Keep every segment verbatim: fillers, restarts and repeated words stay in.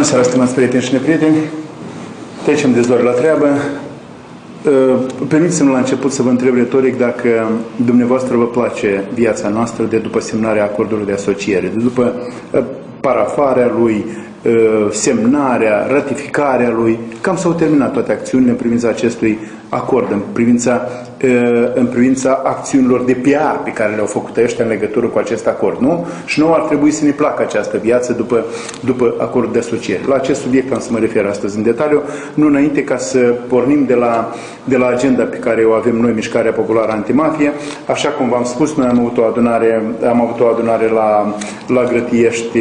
seara, stimați prieteni și neprieteni. Trecem de zor la treabă. Permiteți-mi la început să vă întreb retoric dacă dumneavoastră vă place viața noastră de după semnarea acordului de asociere, de după parafarea lui, semnarea, ratificarea lui. Cam s-au terminat toate acțiunile în privința acestui acord, în privința, în privința acțiunilor de P R pe care le-au făcut ăștia în legătură cu acest acord, nu? Și nouă ar trebui să ne placă această viață după, după acordul de asociere. La acest subiect am să mă refer astăzi în detaliu, nu înainte ca să pornim de la, de la agenda pe care o avem noi, Mișcarea Populară Antimafie. Așa cum v-am spus, noi am avut o adunare, am avut o adunare la, la Grătiești,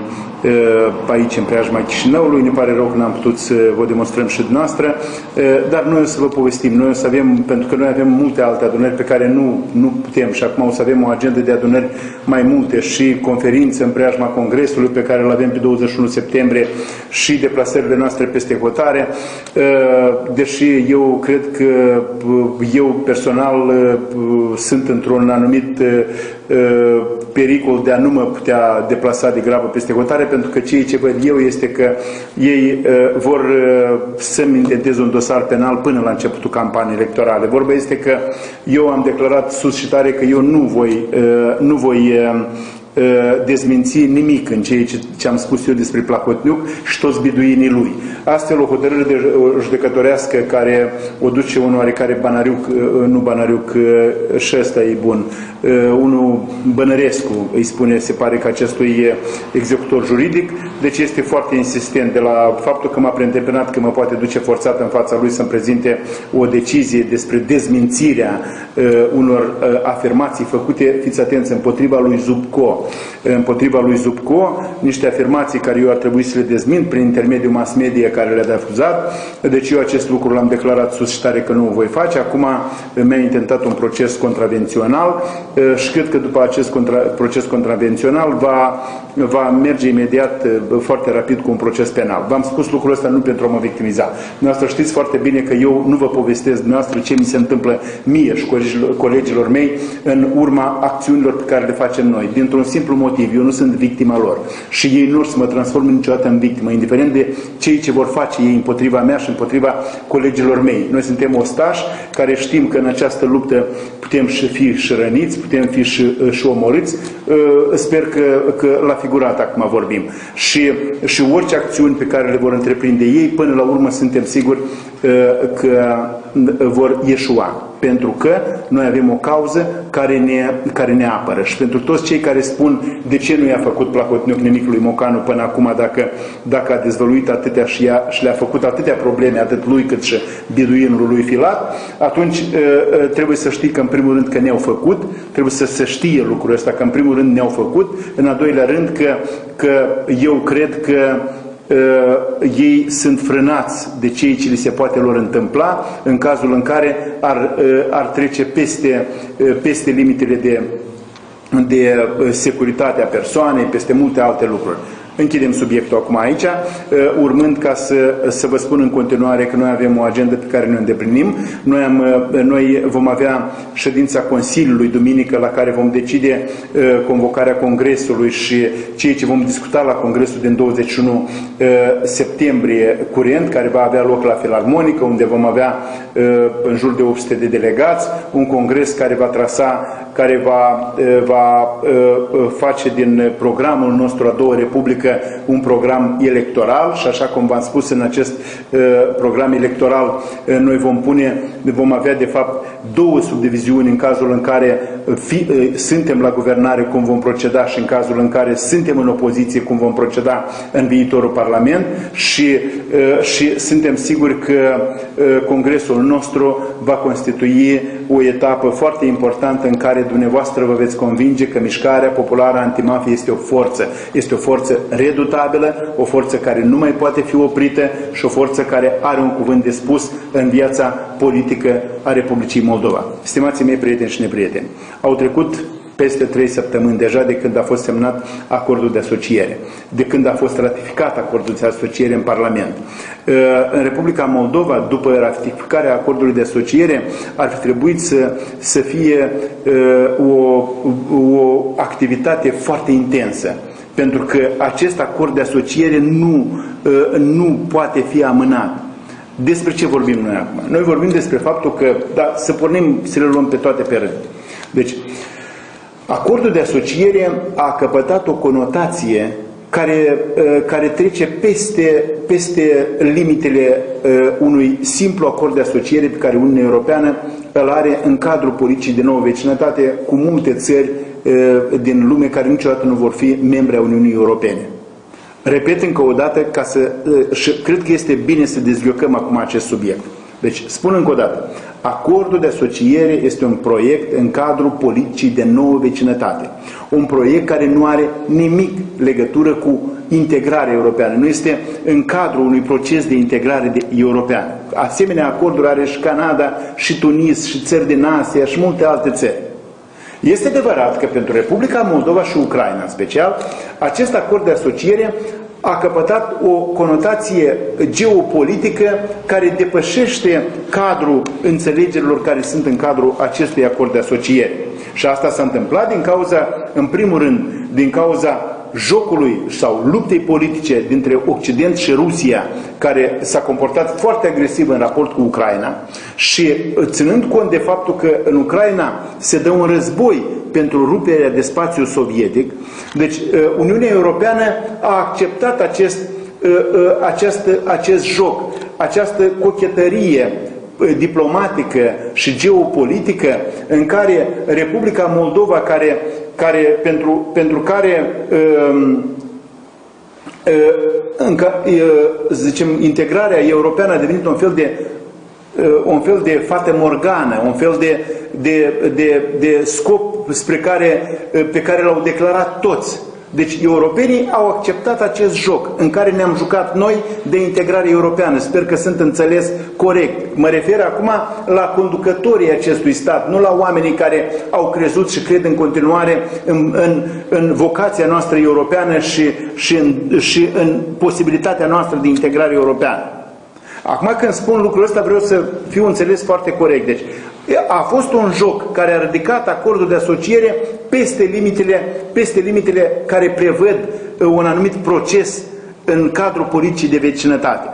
aici în preajma Chișinăului. Ne pare rău că n-am putut să vă demonstrăm și dumneavoastră, dar noi o să vă povestim. Noi o să avem, pentru că noi avem multe alte adunări pe care nu, nu putem și acum o să avem o agendă de adunări mai multe și conferințe în preajma Congresului pe care îl avem pe douăzeci și unu septembrie și deplasările noastre peste hotare. Deși eu cred că eu personal sunt într-un anumit pericol de a nu mă putea deplasa de grabă peste hotare, pentru că ceea ce văd eu este că ei uh, vor uh, să-mi intenteze un dosar penal până la începutul campaniei electorale. Vorba este că eu am declarat sus și tare că eu nu voi, uh, nu voi uh, dezminți nimic în ceea ce, ce am spus eu despre Plahotniuc și toți biduinii lui. Astfel, o hotărâre de judecătorească care o duce un oarecare Banariuc, nu Banariuc, și ăsta e bun, unul Bănărescu, îi spune, se pare că acestui executor juridic, deci este foarte insistent de la faptul că m-a preîntrepenat că mă poate duce forțat în fața lui să-mi prezinte o decizie despre dezmințirea unor afirmații făcute, fiți atenți, împotriva lui Zubco. Împotriva lui Zubco, niște afirmații care eu ar trebui să le dezmint prin intermediul mass media care le-a difuzat. Deci eu acest lucru l-am declarat sus și tare că nu o voi face. Acum mi-a intentat un proces contravențional și cred că după acest contra, proces contravențional va, va merge imediat foarte rapid cu un proces penal. V-am spus lucrul ăsta nu pentru a mă victimiza. Dumneavoastră știți foarte bine că eu nu vă povestesc dumneavoastră ce mi se întâmplă mie și colegilor, colegilor mei în urma acțiunilor pe care le facem noi. Dintr-un simplu motiv, eu nu sunt victima lor și ei nu să mă transformă niciodată în victimă, indiferent de cei ce vor face ei împotriva mea și împotriva colegilor mei. Noi suntem ostași care știm că în această luptă putem și fi și răniți, putem fi și, și omorâți. Sper că, că la figurat acum vorbim. Și, și orice acțiuni pe care le vor întreprinde ei, până la urmă suntem siguri că vor ieșua. Pentru că noi avem o cauză care ne, care ne apără. Și pentru toți cei care spun de ce nu i-a făcut Plahotniuc nimic lui Mocanu până acum, dacă, dacă a dezvăluit atâtea și, ea, și le-a făcut atâtea probleme, atât lui cât și biduinul lui Filat, atunci trebuie să știi că în primul rând că ne-au făcut, trebuie să se știe lucrul ăsta, că în primul rând ne-au făcut, în al doilea rând că, că eu cred că Uh, ei sunt frânați de ceea ce li se poate lor întâmpla în cazul în care ar, uh, ar trece peste, uh, peste limitele de, de uh, securitate a persoanei, peste multe alte lucruri. Închidem subiectul acum aici, urmând ca să, să vă spun în continuare că noi avem o agendă pe care ne îndeplinim. Noi, am, noi vom avea ședința Consiliului duminică la care vom decide convocarea Congresului și ceea ce vom discuta la Congresul din douăzeci și unu septembrie curent, care va avea loc la Filarmonică, unde vom avea în jur de opt sute de delegați, un congres care va trasa, care va, va face din programul nostru a doua Republică un program electoral și așa cum v-am spus, în acest uh, program electoral uh, noi vom pune, vom avea de fapt două subdiviziuni în cazul în care fi, uh, suntem la guvernare, cum vom proceda, și în cazul în care suntem în opoziție, cum vom proceda în viitorul Parlament și, uh, și suntem siguri că uh, Congresul nostru va constitui o etapă foarte importantă în care dumneavoastră vă veți convinge că Mișcarea Populară Antimafie este o forță, este o forță redutabilă, o forță care nu mai poate fi oprită și o forță care are un cuvânt de spus în viața politică a Republicii Moldova. Stimații mei prieteni și neprieteni, au trecut peste trei săptămâni deja de când a fost semnat acordul de asociere, de când a fost ratificat acordul de asociere în Parlament. În Republica Moldova, după ratificarea acordului de asociere, ar fi trebuit să, să fie o, o activitate foarte intensă. pentru că acest acord de asociere nu, nu poate fi amânat. Despre ce vorbim noi acum? Noi vorbim despre faptul că, da, să pornim, să le luăm pe toate pe rând. Deci, acordul de asociere a căpătat o conotație care, care trece peste, peste limitele unui simplu acord de asociere pe care Uniunea Europeană îl are în cadrul politicii de nouă vecinătate cu multe țări din lume care niciodată nu vor fi membre a Uniunii Europene. Repet încă o dată, ca să, și cred că este bine să dezliocăm acum acest subiect. Deci, spun încă o dată, acordul de asociere este un proiect în cadrul politicii de nouă vecinătate. Un proiect care nu are nimic legătură cu integrarea europeană. Nu este în cadrul unui proces de integrare de europeană. Asemenea acorduri are și Canada, și Tunis, și țări din Asia, și multe alte țări. Este adevărat că pentru Republica Moldova și Ucraina în special, acest acord de asociere a căpătat o conotație geopolitică care depășește cadrul înțelegerilor care sunt în cadrul acestui acord de asociere. Și asta s-a întâmplat din cauza, în primul rând, din cauza jocului sau luptei politice dintre Occident și Rusia, care s-a comportat foarte agresiv în raport cu Ucraina, și ținând cont de faptul că în Ucraina se dă un război pentru ruperea de spațiu sovietic, deci Uniunea Europeană a acceptat acest, acest, acest joc, această cochetărie diplomatică și geopolitică în care Republica Moldova, care, care, pentru, pentru care um, uh, încă, uh, zicem, integrarea europeană a devenit un fel de uh, un fel de fată morgană, un fel de, de, de, de scop spre care, uh, pe care l-au declarat toți. Deci europenii au acceptat acest joc în care ne-am jucat noi de integrare europeană. Sper că sunt înțeles corect. Mă refer acum la conducătorii acestui stat, nu la oamenii care au crezut și cred în continuare în, în, în vocația noastră europeană și, și, în, și în posibilitatea noastră de integrare europeană. Acum când spun lucrul ăsta vreau să fiu înțeles foarte corect. Deci, a fost un joc care a ridicat acordul de asociere peste limitele, peste limitele care prevăd un anumit proces în cadrul politicii de vecinătate.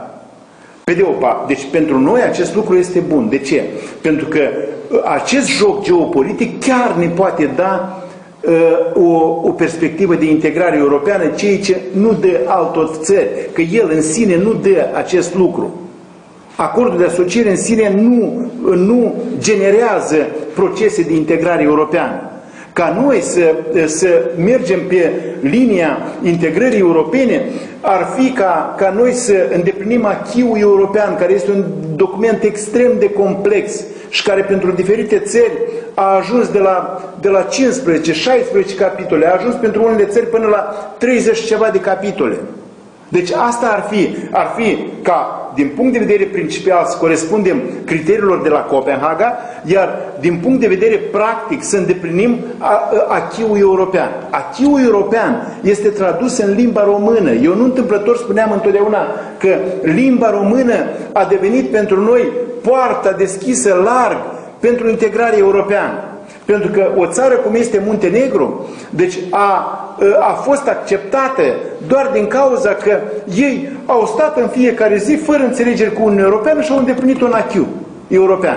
Pe de o parte, deci pentru noi acest lucru este bun. De ce? Pentru că acest joc geopolitic chiar ne poate da uh, o, o perspectivă de integrare europeană, ceea ce nu dă altor țări, că el în sine nu dă acest lucru. Acordul de asociere în sine nu, nu generează procese de integrare europeană. Ca noi să, să mergem pe linia integrării europene, ar fi ca, ca noi să îndeplinim acquis-ul european, care este un document extrem de complex și care pentru diferite țări a ajuns de la, de la cincisprezece șaisprezece capitole, a ajuns pentru unele țări până la treizeci ceva de capitole. Deci asta ar fi, ar fi ca, din punct de vedere principial, să corespundem criteriilor de la Copenhaga, iar din punct de vedere practic să îndeplinim acquis-ul european. Acquis-ul european este tradus în limba română. Eu nu întâmplător spuneam întotdeauna că limba română a devenit pentru noi poarta deschisă larg pentru integrare europeană. Pentru că o țară cum este Muntenegru, deci a, a fost acceptată doar din cauza că ei au stat în fiecare zi fără înțelegere cu Uniunea Europeană și au îndeplinit un acquis european.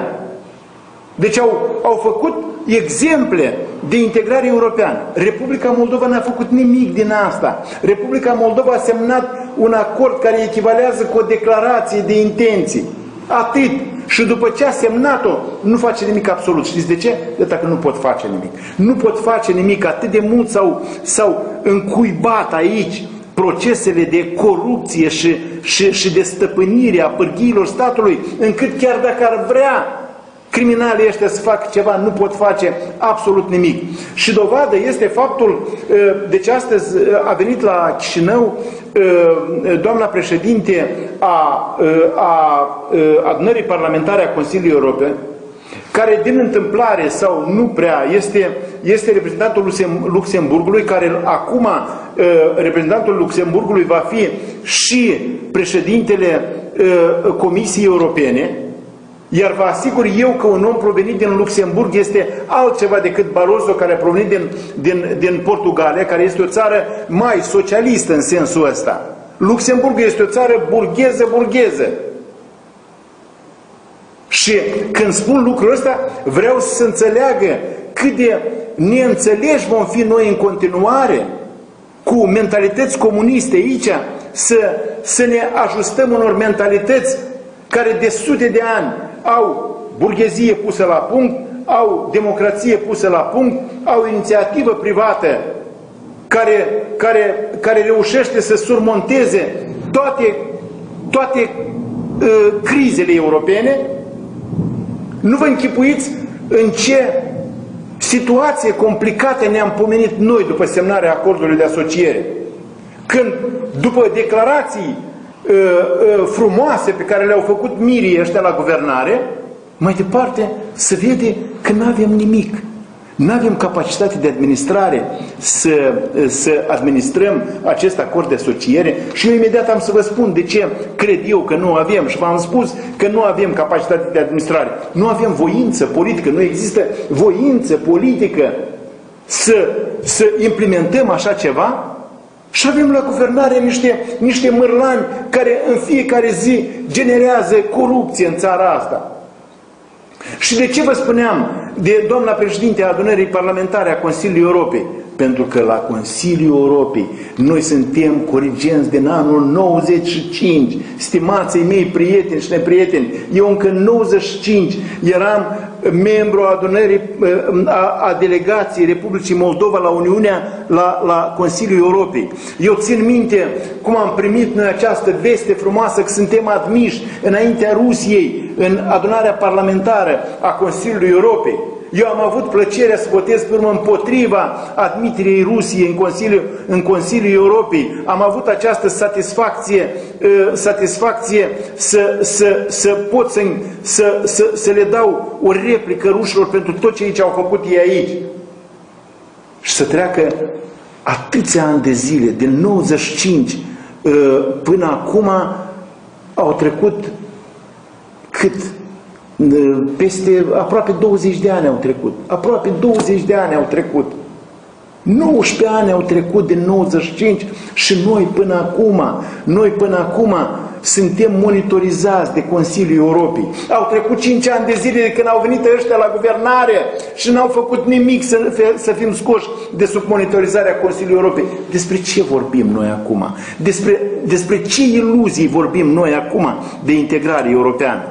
Deci au, au făcut exemple de integrare europeană. Republica Moldova n-a făcut nimic din asta. Republica Moldova a semnat un acord care echivalează cu o declarație de intenții. Atât. Și după ce a semnat-o, nu face nimic absolut. Știți de ce? De dacă nu pot face nimic. Nu pot face nimic. Atât de mult s-au încuibat aici procesele de corupție și, și, și de stăpânire a pârghiilor statului, încât chiar dacă ar vrea criminalii ăștia să facă ceva, nu pot face absolut nimic. Și dovadă este faptul, deci astăzi a venit la Chișinău doamna președinte a, a adunării parlamentare a Consiliului European, care din întâmplare sau nu prea este, este reprezentantul Luxemburgului, care acum reprezentantul Luxemburgului va fi și președintele Comisiei Europene. Iar vă asigur eu că un om provenit din Luxemburg este altceva decât Barroso, care a provenit din, din, din Portugalia, care este o țară mai socialistă în sensul ăsta. Luxemburg este o țară burgheză-burgheză. Și când spun lucrul ăsta, vreau să se înțeleagă cât de neînțeleși vom fi noi în continuare cu mentalități comuniste aici, să, să ne ajustăm unor mentalități care de sute de ani au burghezie pusă la punct, au democrație pusă la punct, au inițiativă privată care, care, care reușește să surmonteze toate, toate uh, crizele europene. Nu vă închipuiți în ce situație complicată ne-am pomenit noi după semnarea acordului de asociere. Când, după declarații uh, uh, frumoase pe care le-au făcut mirii ăștia la guvernare, mai departe se vede că nu avem nimic. Nu avem capacitate de administrare să, să administrăm acest acord de asociere și eu imediat am să vă spun de ce cred eu că nu avem și v-am spus că nu avem capacitate de administrare. Nu avem voință politică, nu există voință politică să, să implementăm așa ceva și avem la guvernare niște, niște mărlani care în fiecare zi generează corupție în țara asta. Și de ce vă spuneam de doamna președinte a adunării parlamentare a Consiliului Europei? Pentru că la Consiliul Europei noi suntem corigenți din anul nouăzeci și cinci. Stimații mei prieteni și neprieteni, eu încă în nouăzeci și cinci eram membru a adunării, a, a delegației Republicii Moldova la Uniunea, la, la Consiliul Europei. Eu țin minte cum am primit noi această veste frumoasă că suntem admiși înaintea Rusiei în adunarea parlamentară a Consiliului Europei. Eu am avut plăcerea să votez pe urmă împotriva admiterii Rusiei în Consiliul, în Consiliul Europei. Am avut această satisfacție, uh, satisfacție să, să, să pot să, să, să, să le dau o replică rușilor pentru tot ce au făcut ei aici. Și să treacă atâția ani de zile, din nouăzeci și cinci uh, până acum, au trecut cât? Peste aproape douăzeci de ani au trecut. Aproape douăzeci de ani au trecut. nouăsprezece ani au trecut din nouăzeci și cinci și noi până acum, noi până acum suntem monitorizați de Consiliul Europei. Au trecut cinci ani de zile de când au venit ăștia la guvernare și n-au făcut nimic să, să fim scoși de sub monitorizarea Consiliului Europei. Despre ce vorbim noi acum? Despre, despre ce iluzii vorbim noi acum de integrare europeană?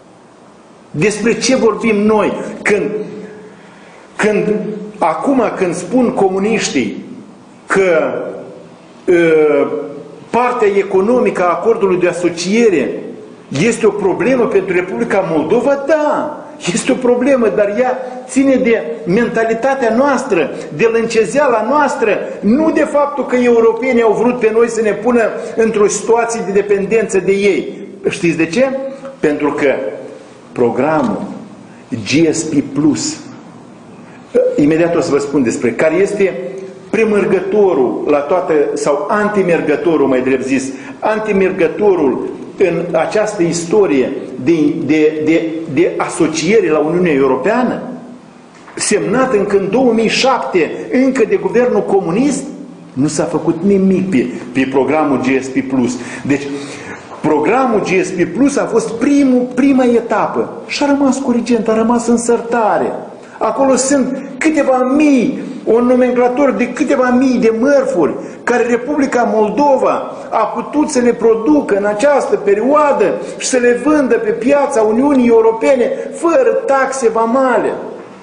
Despre ce vorbim noi când, când acum când spun comuniștii că uh, partea economică a acordului de asociere este o problemă pentru Republica Moldova? Da, este o problemă, dar ea ține de mentalitatea noastră, de lâncezeala noastră, nu de faptul că europenii au vrut pe noi să ne pună într-o situație de dependență de ei. Știți de ce? Pentru că programul G S P plus, imediat o să vă spun despre, care este premergătorul la toată, sau antimergătorul, mai drept zis, antimergătorul în această istorie de, de, de, de asociere la Uniunea Europeană, semnat încă în două mii șapte, încă de guvernul comunist, nu s-a făcut nimic pe, pe programul G S P plus. Deci, programul G S P plus a fost primul, prima etapă și a rămas corigent, a rămas în sărtare. Acolo sunt câteva mii, un nomenclator de câteva mii de mărfuri care Republica Moldova a putut să le producă în această perioadă și să le vândă pe piața Uniunii Europene fără taxe vamale.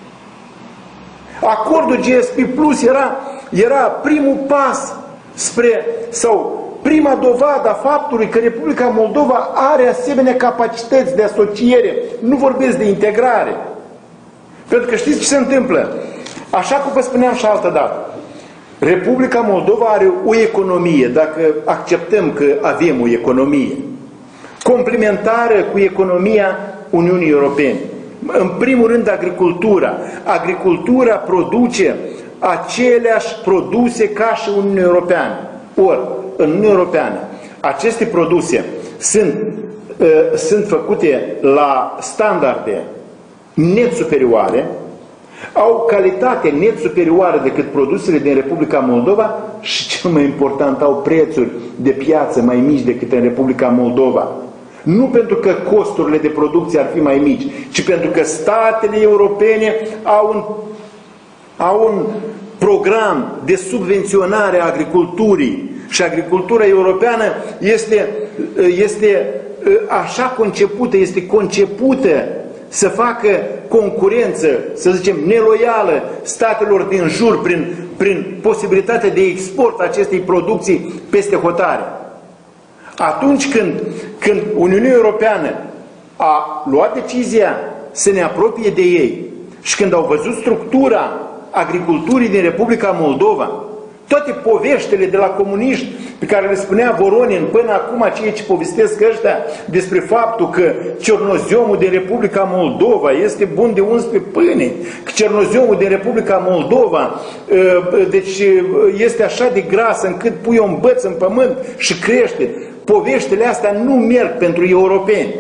Acordul G S P plus era, era primul pas spre, sau prima dovadă a faptului că Republica Moldova are asemenea capacități de asociere. Nu vorbesc de integrare. Pentru că știți ce se întâmplă? Așa cum vă spuneam și altă dată, Republica Moldova are o economie, dacă acceptăm că avem o economie, complementară cu economia Uniunii Europene. În primul rând, agricultura. Agricultura produce aceleași produse ca și Uniunea Europeană. Ori, în Uniunea Europeană, aceste produse sunt sunt făcute la standarde net superioare, au calitate net superioară decât produsele din Republica Moldova și, cel mai important, au prețuri de piață mai mici decât în Republica Moldova. Nu pentru că costurile de producție ar fi mai mici, ci pentru că statele europene au un, au un program de subvenționare a agriculturii și agricultura europeană este, este așa concepută, este concepută să facă concurență, să zicem, neloială statelor din jur prin, prin posibilitatea de export a acestei producții peste hotare. Atunci când, când Uniunea Europeană a luat decizia să ne apropie de ei și când au văzut structura agriculturii din Republica Moldova, toate poveștile de la comuniști pe care le spunea Voronin până acum, ceea ce povestesc ăștia despre faptul că cernoziomul din Republica Moldova este bun de uns pe pâine, că cernoziomul din Republica Moldova deci este așa de gras încât pui o băț în pământ și crește. Poveștile astea nu merg pentru europeni.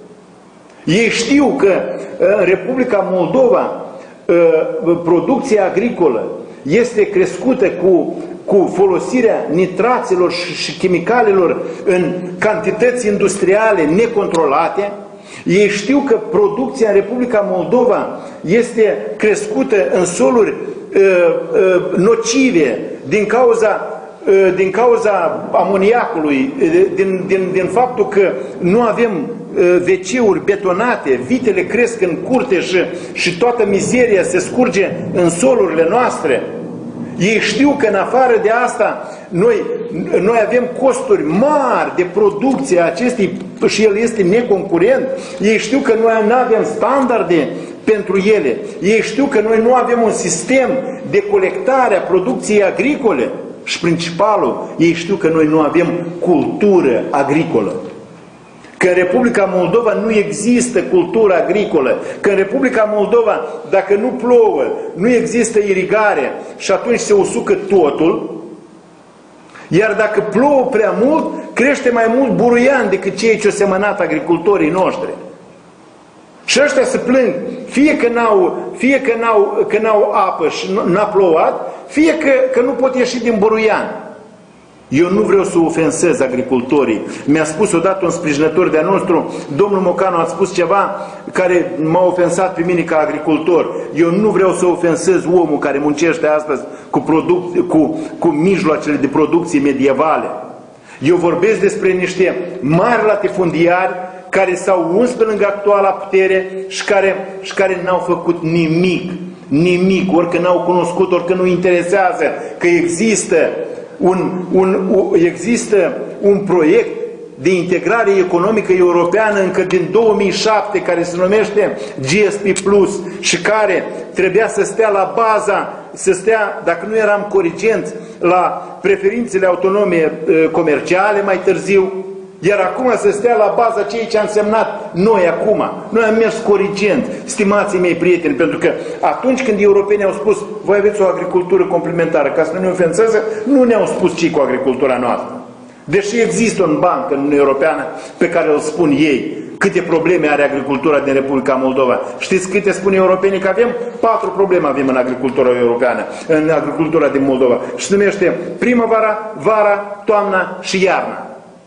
Ei știu că în Republica Moldova producția agricolă este crescută cu, cu folosirea nitraților și, și chimicalelor în cantități industriale necontrolate. Ei știu că producția în Republica Moldova este crescută în soluri uh, uh, nocive din cauza din cauza amoniacului, din, din, din faptul că nu avem veciuri betonate, vitele cresc în curte și, și toată mizeria se scurge în solurile noastre. Ei știu că în afară de asta noi, noi avem costuri mari de producție a acestei și el este neconcurent. Ei știu că noi nu avem standarde pentru ele. Ei știu că noi nu avem un sistem de colectare a producției agricole. Și principalul, ei știu că noi nu avem cultură agricolă. Că în Republica Moldova nu există cultură agricolă. Că în Republica Moldova, dacă nu plouă, nu există irigare și atunci se usucă totul. Iar dacă plouă prea mult, crește mai mult buruian decât ceea ce au semănat agricultorii noștri. Și ăștia se plâng, fie că n-au, fie că n-au, că n-au apă și n-a plouat, fie că, că nu pot ieși din buruian. Eu nu vreau să ofensez agricultorii. Mi-a spus odată un sprijinător de-a nostru, domnul Mocanu a spus ceva care m-a ofensat pe mine ca agricultor. Eu nu vreau să ofensez omul care muncește astăzi cu, produc, cu, cu mijloacele de producție medievale. Eu vorbesc despre niște mari latifundiari care s-au uns pe lângă actuala putere și care, și care n-au făcut nimic. Nimic, orică n-au cunoscut, orică nu interesează că există un, un, există un proiect de integrare economică europeană încă din două mii șapte care se numește G S P plus și care trebuia să stea la baza, să stea, dacă nu eram corigenți, la preferințele autonome comerciale mai târziu. Iar acum să stea la baza ceea ce am semnat noi acum. Noi am mers corigent, stimații mei prieteni, pentru că atunci când europenii au spus voi aveți o agricultură complementară, ca să nu ne ofenseze, nu ne-au spus ce cu agricultura noastră. Deși există un banc în Uniunea Europeană pe care îl spun ei, câte probleme are agricultura din Republica Moldova. Știți câte spun europenii că avem? Patru probleme avem în agricultura europeană, în agricultura din Moldova. Și se numește primăvara, vara, toamna și iarna.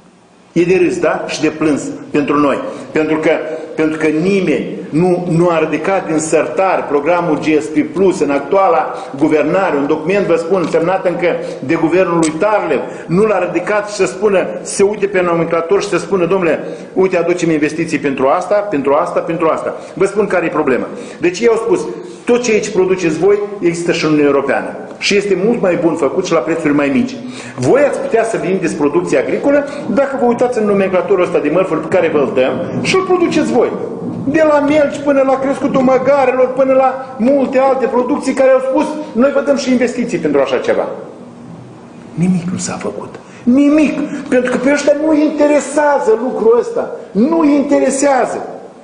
E de râs, da? Și de plâns pentru noi. Pentru că, pentru că nimeni nu, nu a ridicat din sărtar programul G S P plus în actuala guvernare, un document, vă spun, semnat încă de guvernul lui Tarlev, nu l-a ridicat și să spună, să se uite pe nomenclator și să spună, domnule, uite, aducem investiții pentru asta, pentru asta, pentru asta. Vă spun care e problema. Deci ei au spus, tot ceea ce produceți voi există și în Uniunea Europeană. Și este mult mai bun făcut și la prețuri mai mici. Voi ați putea să vindeți producție agricolă dacă vă uitați în nomenclatorul ăsta de mărfuri pe care vă-l dăm și îl produceți voi. De la mielci până la crescutul măgarelor, până la multe alte producții care au spus, noi vă dăm și investiții pentru așa ceva. Nimic nu s-a făcut. Nimic. Pentru că pe ăștia nu interesează lucrul ăsta. Nu interesează.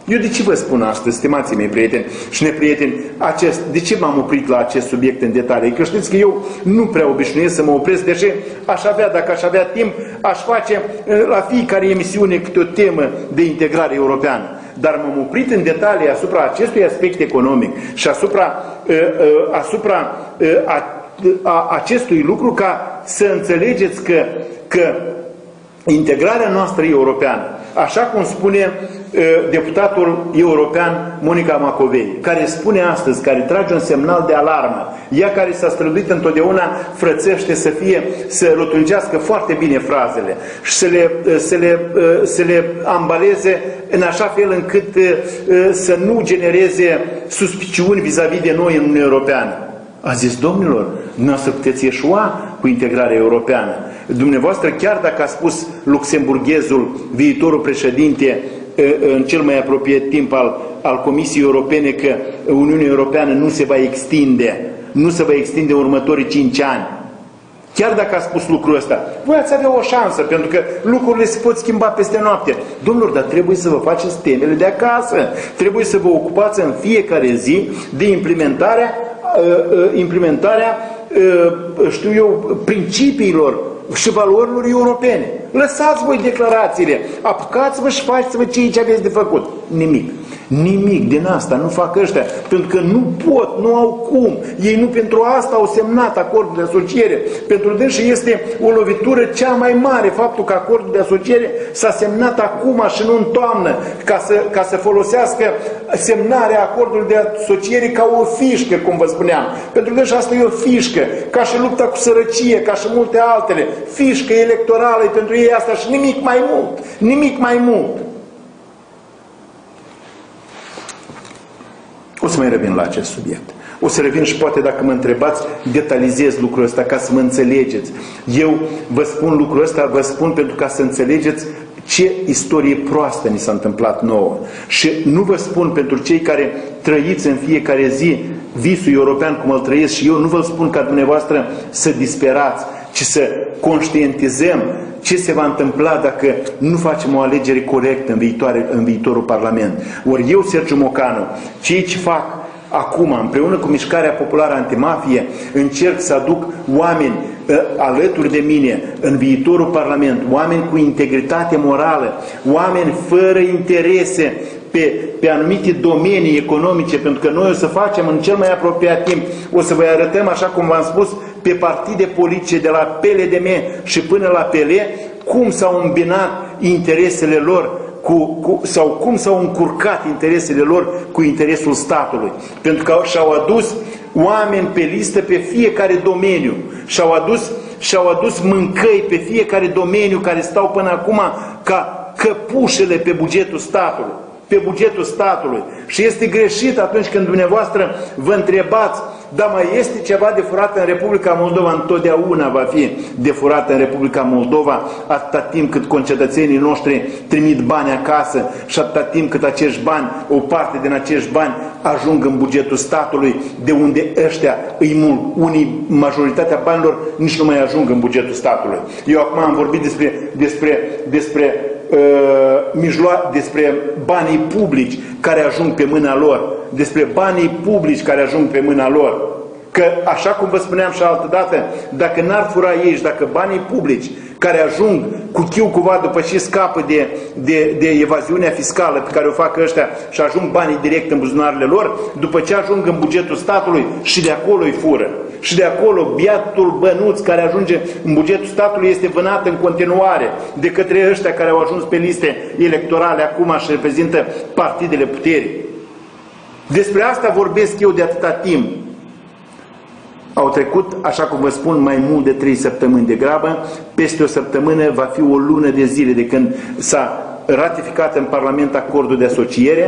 Eu de ce vă spun astăzi, stimații mei prieteni și neprieteni, acest, de ce m-am oprit la acest subiect în detalii? Că știți că eu nu prea obișnuiesc să mă opresc, deși aș avea, dacă aș avea timp, aș face la fiecare emisiune câte o temă de integrare europeană. Dar m-am oprit în detalii asupra acestui aspect economic și asupra, asupra a, a acestui lucru ca să înțelegeți că, că integrarea noastră europeană, așa cum spune uh, deputatul european Monica Macovei, care spune astăzi, care trage un semnal de alarmă, ea care s-a străduit întotdeauna frățește să fie, să rotungească foarte bine frazele și să le, uh, să le, uh, să le ambaleze în așa fel încât uh, uh, să nu genereze suspiciuni vis-a-vis de noi în Uniunea Europeană. A zis, domnilor, dumneavoastră puteți ieșua cu integrarea europeană. Dumneavoastră, chiar dacă a spus luxemburghezul, viitorul președinte, în cel mai apropiat timp al, al Comisiei Europene, că Uniunea Europeană nu se va extinde, nu se va extinde în următorii cinci ani. Chiar dacă a spus lucrul ăsta, voi ați avea o șansă, pentru că lucrurile se pot schimba peste noapte. Domnilor, dar trebuie să vă faceți temele de acasă. Trebuie să vă ocupați în fiecare zi de implementarea implementarea, știu eu, principiilor și valorilor europene. Lăsați voi declarațiile, apucați-vă și faceți-vă ce aveți de făcut. Nimic. Nimic din asta nu fac ăștia, pentru că nu pot, nu au cum. Ei nu pentru asta au semnat acordul de asociere. Pentru dânsi este o lovitură cea mai mare, faptul că acordul de asociere s-a semnat acum și nu în toamnă, ca să, ca să folosească semnarea acordului de asociere ca o fișcă, cum vă spuneam. Pentru dânsi asta e o fișcă, ca și lupta cu sărăcie, ca și multe altele. Fișcă electorală e pentru ei asta și nimic mai mult. Nimic mai mult. O să mai revin la acest subiect. O să revin și poate dacă mă întrebați, detalizez lucrul ăsta ca să mă înțelegeți. Eu vă spun lucrul ăsta, vă spun pentru ca să înțelegeți ce istorie proastă ni s-a întâmplat nouă. Și nu vă spun pentru cei care trăiți în fiecare zi visul european cum îl trăiesc și eu, nu vă spun ca dumneavoastră să disperați, ci să conștientizăm ce se va întâmpla dacă nu facem o alegere corectă în, viitoare, în viitorul Parlament. Ori eu, Sergiu Mocanu, cei ce fac acum, împreună cu Mișcarea Populară Antimafie, încerc să aduc oameni uh, alături de mine în viitorul Parlament, oameni cu integritate morală, oameni fără interese pe, pe anumite domenii economice, pentru că noi o să facem în cel mai apropiat timp, o să vă arătăm, așa cum v-am spus, pe partide politice de la P L D M și până la P L, cum s-au îmbinat interesele lor cu, cu, sau cum s-au încurcat interesele lor cu interesul statului. Pentru că și-au adus oameni pe listă pe fiecare domeniu. Și-au adus, și-au adus mâncăi pe fiecare domeniu care stau până acum ca căpușele pe bugetul statului. Pe bugetul statului. Și este greșit atunci când dumneavoastră vă întrebați, dar mai este ceva de furat în Republica Moldova? Întotdeauna va fi de furat în Republica Moldova, atâta timp cât concetățenii noștri trimit bani acasă și atâta timp cât acești bani, o parte din acești bani ajung în bugetul statului, de unde ăștia îi mult. Unii, majoritatea banilor, nici nu mai ajung în bugetul statului. Eu acum am vorbit despre, despre, despre Uh, mijlo- despre banii publici care ajung pe mâna lor, despre banii publici care ajung pe mâna lor. Că, așa cum vă spuneam și altădată, dacă n-ar fura ei și dacă banii publici care ajung cu chiu cuva după ce scapă de, de, de evaziunea fiscală pe care o fac ăștia și ajung banii direct în buzunarele lor, după ce ajung în bugetul statului și de acolo îi fură. Și de acolo biatul bănuț care ajunge în bugetul statului este vânat în continuare de către ăștia care au ajuns pe liste electorale acum și reprezintă partidele puterii. Despre asta vorbesc eu de atâta timp. Au trecut, așa cum vă spun, mai mult de trei săptămâni de grabă. Peste o săptămână va fi o lună de zile de când s-a ratificat în Parlament acordul de asociere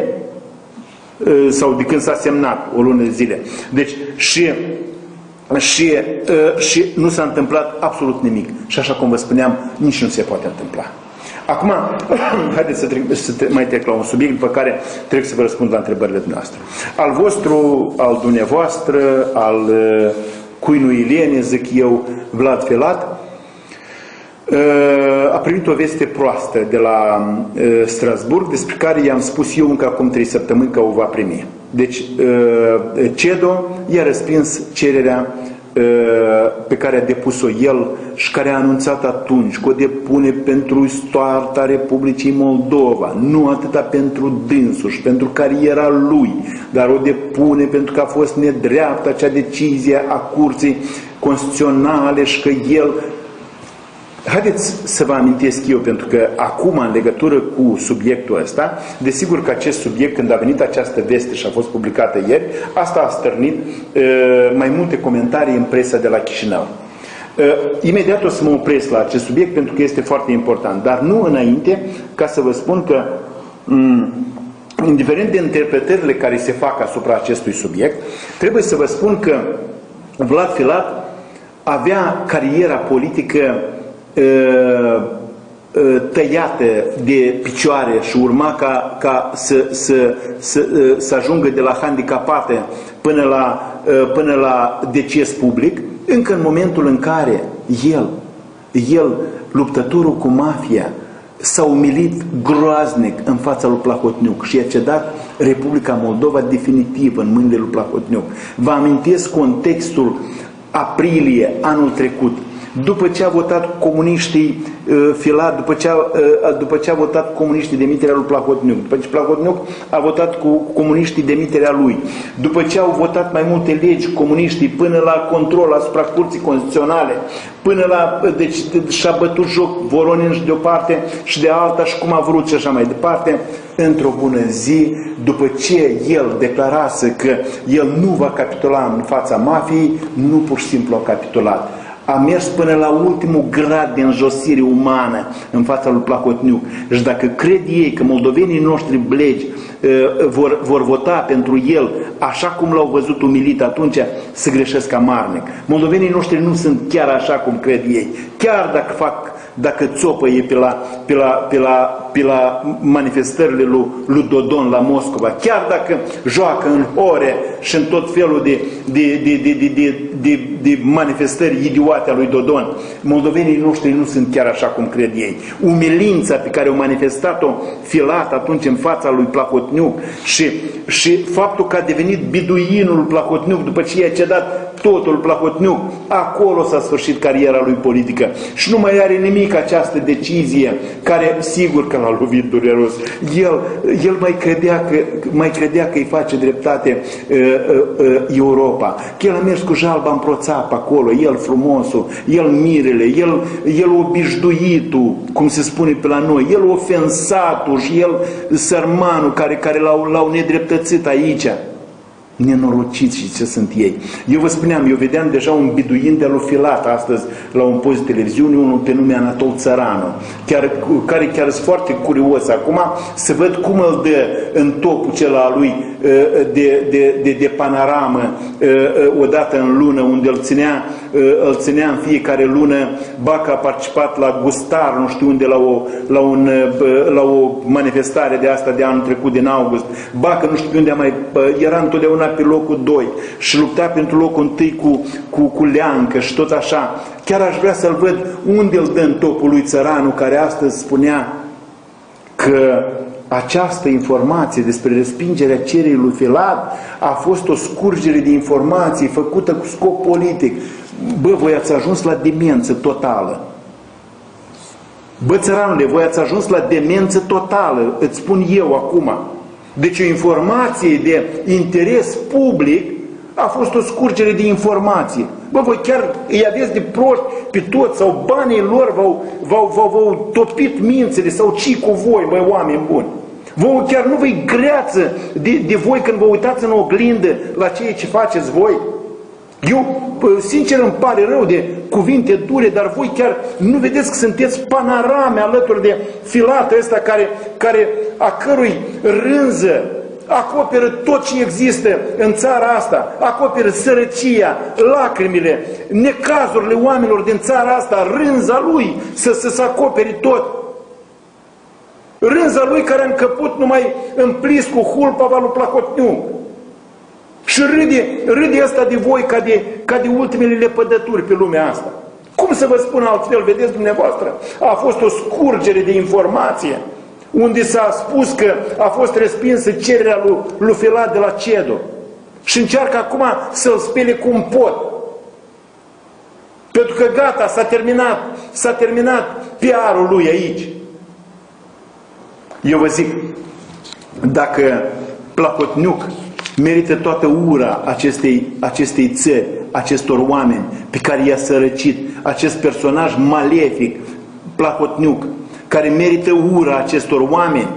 sau de când s-a semnat, o lună de zile. Deci și, și, și nu s-a întâmplat absolut nimic. Și așa cum vă spuneam, nici nu se poate întâmpla. Acum, haideți să, trec, să mai trec la un subiect după care trebuie să vă răspund la întrebările dumneavoastră. Al vostru, al dumneavoastră, al uh, cuinui Ilene, zic eu, Vlad Filat, uh, a primit o veste proastă de la uh, Strasburg, despre care i-am spus eu încă acum trei săptămâni că o va primi. Deci uh, CEDO i-a respins cererea uh, pe care a depus-o el și care a anunțat atunci că o depune pentru soarta Republicii Moldova, nu atâta pentru dânsuși, pentru cariera lui, dar o depune pentru că a fost nedreaptă acea decizie a Curții Constituționale și că el... Haideți să vă amintesc eu, pentru că acum, în legătură cu subiectul ăsta, desigur că acest subiect, când a venit această veste și a fost publicată ieri, asta a stârnit uh, mai multe comentarii în presa de la Chișinău. Uh, imediat o să mă opresc la acest subiect, pentru că este foarte important, dar nu înainte ca să vă spun că, um, indiferent de interpretările care se fac asupra acestui subiect, trebuie să vă spun că Vlad Filat avea cariera politică tăiată de picioare și urma ca, ca să, să, să, să ajungă de la handicapate până la, până la deces public, încă în momentul în care el, el luptătorul cu mafia, s-a umilit groaznic în fața lui Plahotniuc și a cedat Republica Moldova definitiv în mâinile lui Plahotniuc. Vă amintesc contextul aprilie anul trecut, după ce a votat comuniștii uh, Filat, după ce a, uh, după ce a votat comuniștii demiterea lui Plahotniuc, după ce Plahotniuc a votat cu comuniștii demiterea lui, după ce au votat mai multe legi comuniștii până la control asupra Curții Constituționale, până la, deci și-a bătut joc Voronin și de o parte și de alta și cum a vrut și așa mai departe, într-o bună zi, după ce el declarase că el nu va capitula în fața mafiei, nu pur și simplu a capitulat. A mers până la ultimul grad de înjosire umană în fața lui Plahotniuc. Și dacă cred ei că moldovenii noștri blegi uh, vor, vor vota pentru el așa cum l-au văzut umilit atunci, să greșesc amarnic. Moldovenii noștri nu sunt chiar așa cum cred ei. Chiar dacă fac, dacă țopăie pe la, pe la, pe la, pe la manifestările lui, lui Dodon la Moscova, chiar dacă joacă în ore și în tot felul de, de, de, de, de, de, de, de manifestări idiote a lui Dodon, moldovenii noștri nu sunt chiar așa cum cred ei. Umilința pe care au manifestat-o Filat atunci în fața lui Plahotniuc și, și faptul că a devenit biduinul Plahotniuc după ce i-a cedat totul Plahotniuc, acolo s-a sfârșit cariera lui politică și nu mai are nimic această decizie care sigur că l-a lovit dureros. El, el mai, credea că, mai credea că îi face dreptate uh, uh, Europa, că el a mers cu jalba în proțap acolo, el frumosul, el mirele, el, el obișnuitul, cum se spune pe la noi, el ofensatul și el sărmanul care, care l-au nedreptățit aici. Nenorociți și ce sunt ei. Eu vă spuneam, eu vedeam deja un biduin de lui Filat astăzi la un post de televiziune, unul pe nume Anatol Țăranu, chiar, care chiar sunt foarte curios acum să văd cum îl dă în topul acela lui de, de, de, de panoramă odată în lună, unde îl ținea, îl ținea în fiecare lună. Bac a participat la Gustar, nu știu unde, la o, la un, la o manifestare de asta de anul trecut, din august. Bac, nu știu unde, mai era întotdeauna pe locul doi și lupta pentru locul întâi cu, cu, cu Leancă și tot așa. Chiar aș vrea să-l văd unde îl dă în topul lui Țăranu, care astăzi spunea că această informație despre respingerea cererii lui Filat a fost o scurgere de informații făcută cu scop politic. Bă, voi ați ajuns la demență totală. Bă, țăranule, voi ați ajuns la demență totală, îți spun eu acum. Deci o informație de interes public a fost o scurgere de informație. Bă, voi chiar îi aveți de proști pe toți, sau banii lor v-au topit mințele, sau ci cu voi, băi, oameni buni. Vă chiar nu vă-i greață de, de voi când vă uitați în oglindă la ceea ce faceți voi? Eu, sincer, îmi pare rău de cuvinte dure, dar voi chiar nu vedeți că sunteți panorame alături de Filatul ăsta care, care, a cărui rânză acoperă tot ce există în țara asta, acoperă sărăcia, lacrimile, necazurile oamenilor din țara asta, rânza lui să, să se acopere tot. Rânza lui care a încăput numai în plis cu hulpa lui Plahotniuc. Și râde, râde asta de voi ca de, ca de ultimele lepădături pe lumea asta. Cum Cum să vă spun altfel, vedeți dumneavoastră, a fost o scurgere de informație, unde s-a spus că a fost respinsă cererea lui, lui Filat de la CEDO. Și încearcă acum să-l spele cum pot. Pentru că gata, s-a terminat, s-a terminat P R-ul lui aici. Eu vă zic, dacă Plahotniuc merită toată ura acestei, acestei țări, acestor oameni pe care i-a sărăcit, acest personaj malefic, Plahotniuc, care merită ura acestor oameni,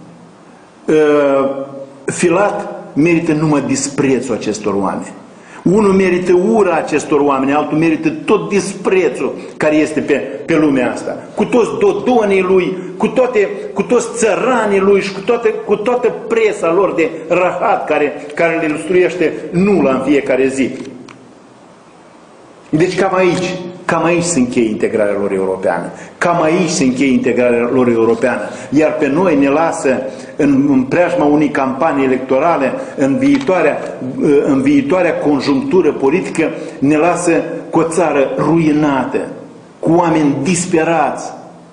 Filat merită numai disprețul acestor oameni. Unul merită ura acestor oameni, altul merită tot disprețul care este pe, pe lumea asta. Cu toți dodonii lui, cu, toate, cu toți țăranii lui și cu, toate, cu toată presa lor de rahat care, care le ilustruiește nula în fiecare zi. Deci cam aici, cam aici se încheie integrarea lor europeană. Cam aici se încheie integrarea lor europeană. Iar pe noi ne lasă în, în preajma unei campanii electorale, în viitoarea, în viitoarea conjunctură politică, ne lasă cu o țară ruinată, cu oameni disperați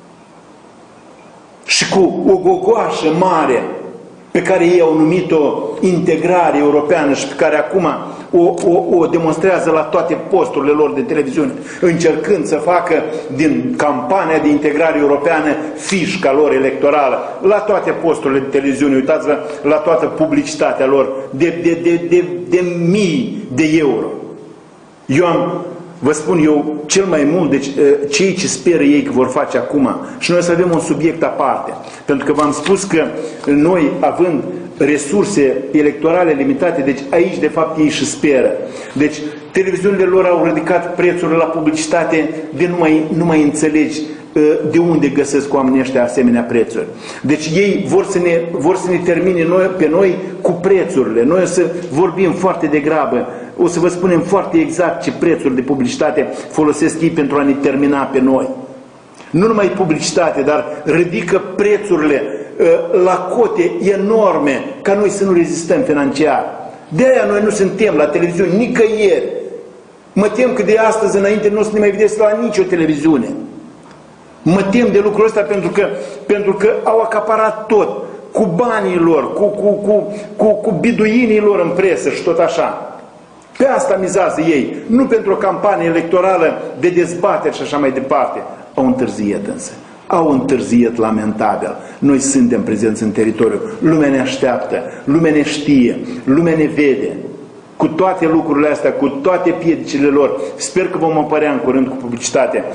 și cu o gogoașă mare pe care ei au numit-o integrare europeană și pe care acum o, o, o demonstrează la toate posturile lor de televiziune, încercând să facă din campania de integrare europeană fișca lor electorală, la toate posturile de televiziune, uitați-vă la toată publicitatea lor, de, de, de, de, de mii de euro. Eu am, vă spun eu, cel mai mult, deci cei ce speră ei că vor face acum, și noi să avem un subiect aparte, pentru că v-am spus că noi, având resurse electorale limitate, deci aici de fapt ei și speră. Deci televiziunile lor au ridicat prețurile la publicitate de nu mai, nu mai înțelegi de unde găsesc oamenii ăștia asemenea prețuri. Deci ei vor să ne, vor să ne termine noi, pe noi cu prețurile. Noi o să vorbim foarte degrabă, o să vă spunem foarte exact ce prețuri de publicitate folosesc ei pentru a ne termina pe noi. Nu numai publicitate, dar ridică prețurile la cote enorme, ca noi să nu rezistăm financiar. De aia noi nu suntem la televiziune nicăieri. Mă tem că de astăzi înainte nu o să ne mai vedeți la nicio televiziune. Mă tem de lucrul ăsta pentru că, pentru că au acaparat tot, cu banii lor, cu, cu, cu, cu, cu biduinii lor în presă și tot așa. Pe asta mizează ei, nu pentru o campanie electorală de dezbateri și așa mai departe. Au întârziet însă. Au întârziet lamentabil. Noi suntem prezenți în teritoriu. Lumea ne așteaptă, lumea ne știe, lumea ne vede. Cu toate lucrurile astea, cu toate piedicile lor, sper că vom apărea în curând cu publicitate.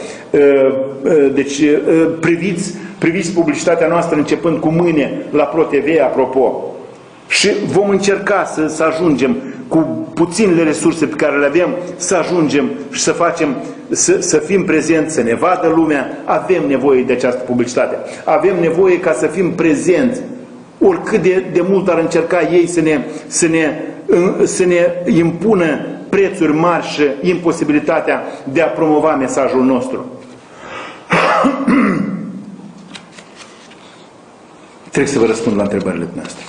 Deci priviți, priviți publicitatea noastră începând cu mâine la ProTV, apropo. Și vom încerca să, să ajungem cu puținele resurse pe care le avem, să ajungem și să facem, să, să fim prezenți, să ne vadă lumea. Avem nevoie de această publicitate. Avem nevoie ca să fim prezenți. Oricât de, de mult ar încerca ei să ne, să, ne, să ne impună prețuri mari și imposibilitatea de a promova mesajul nostru. Trebuie să vă răspund la întrebările noastre.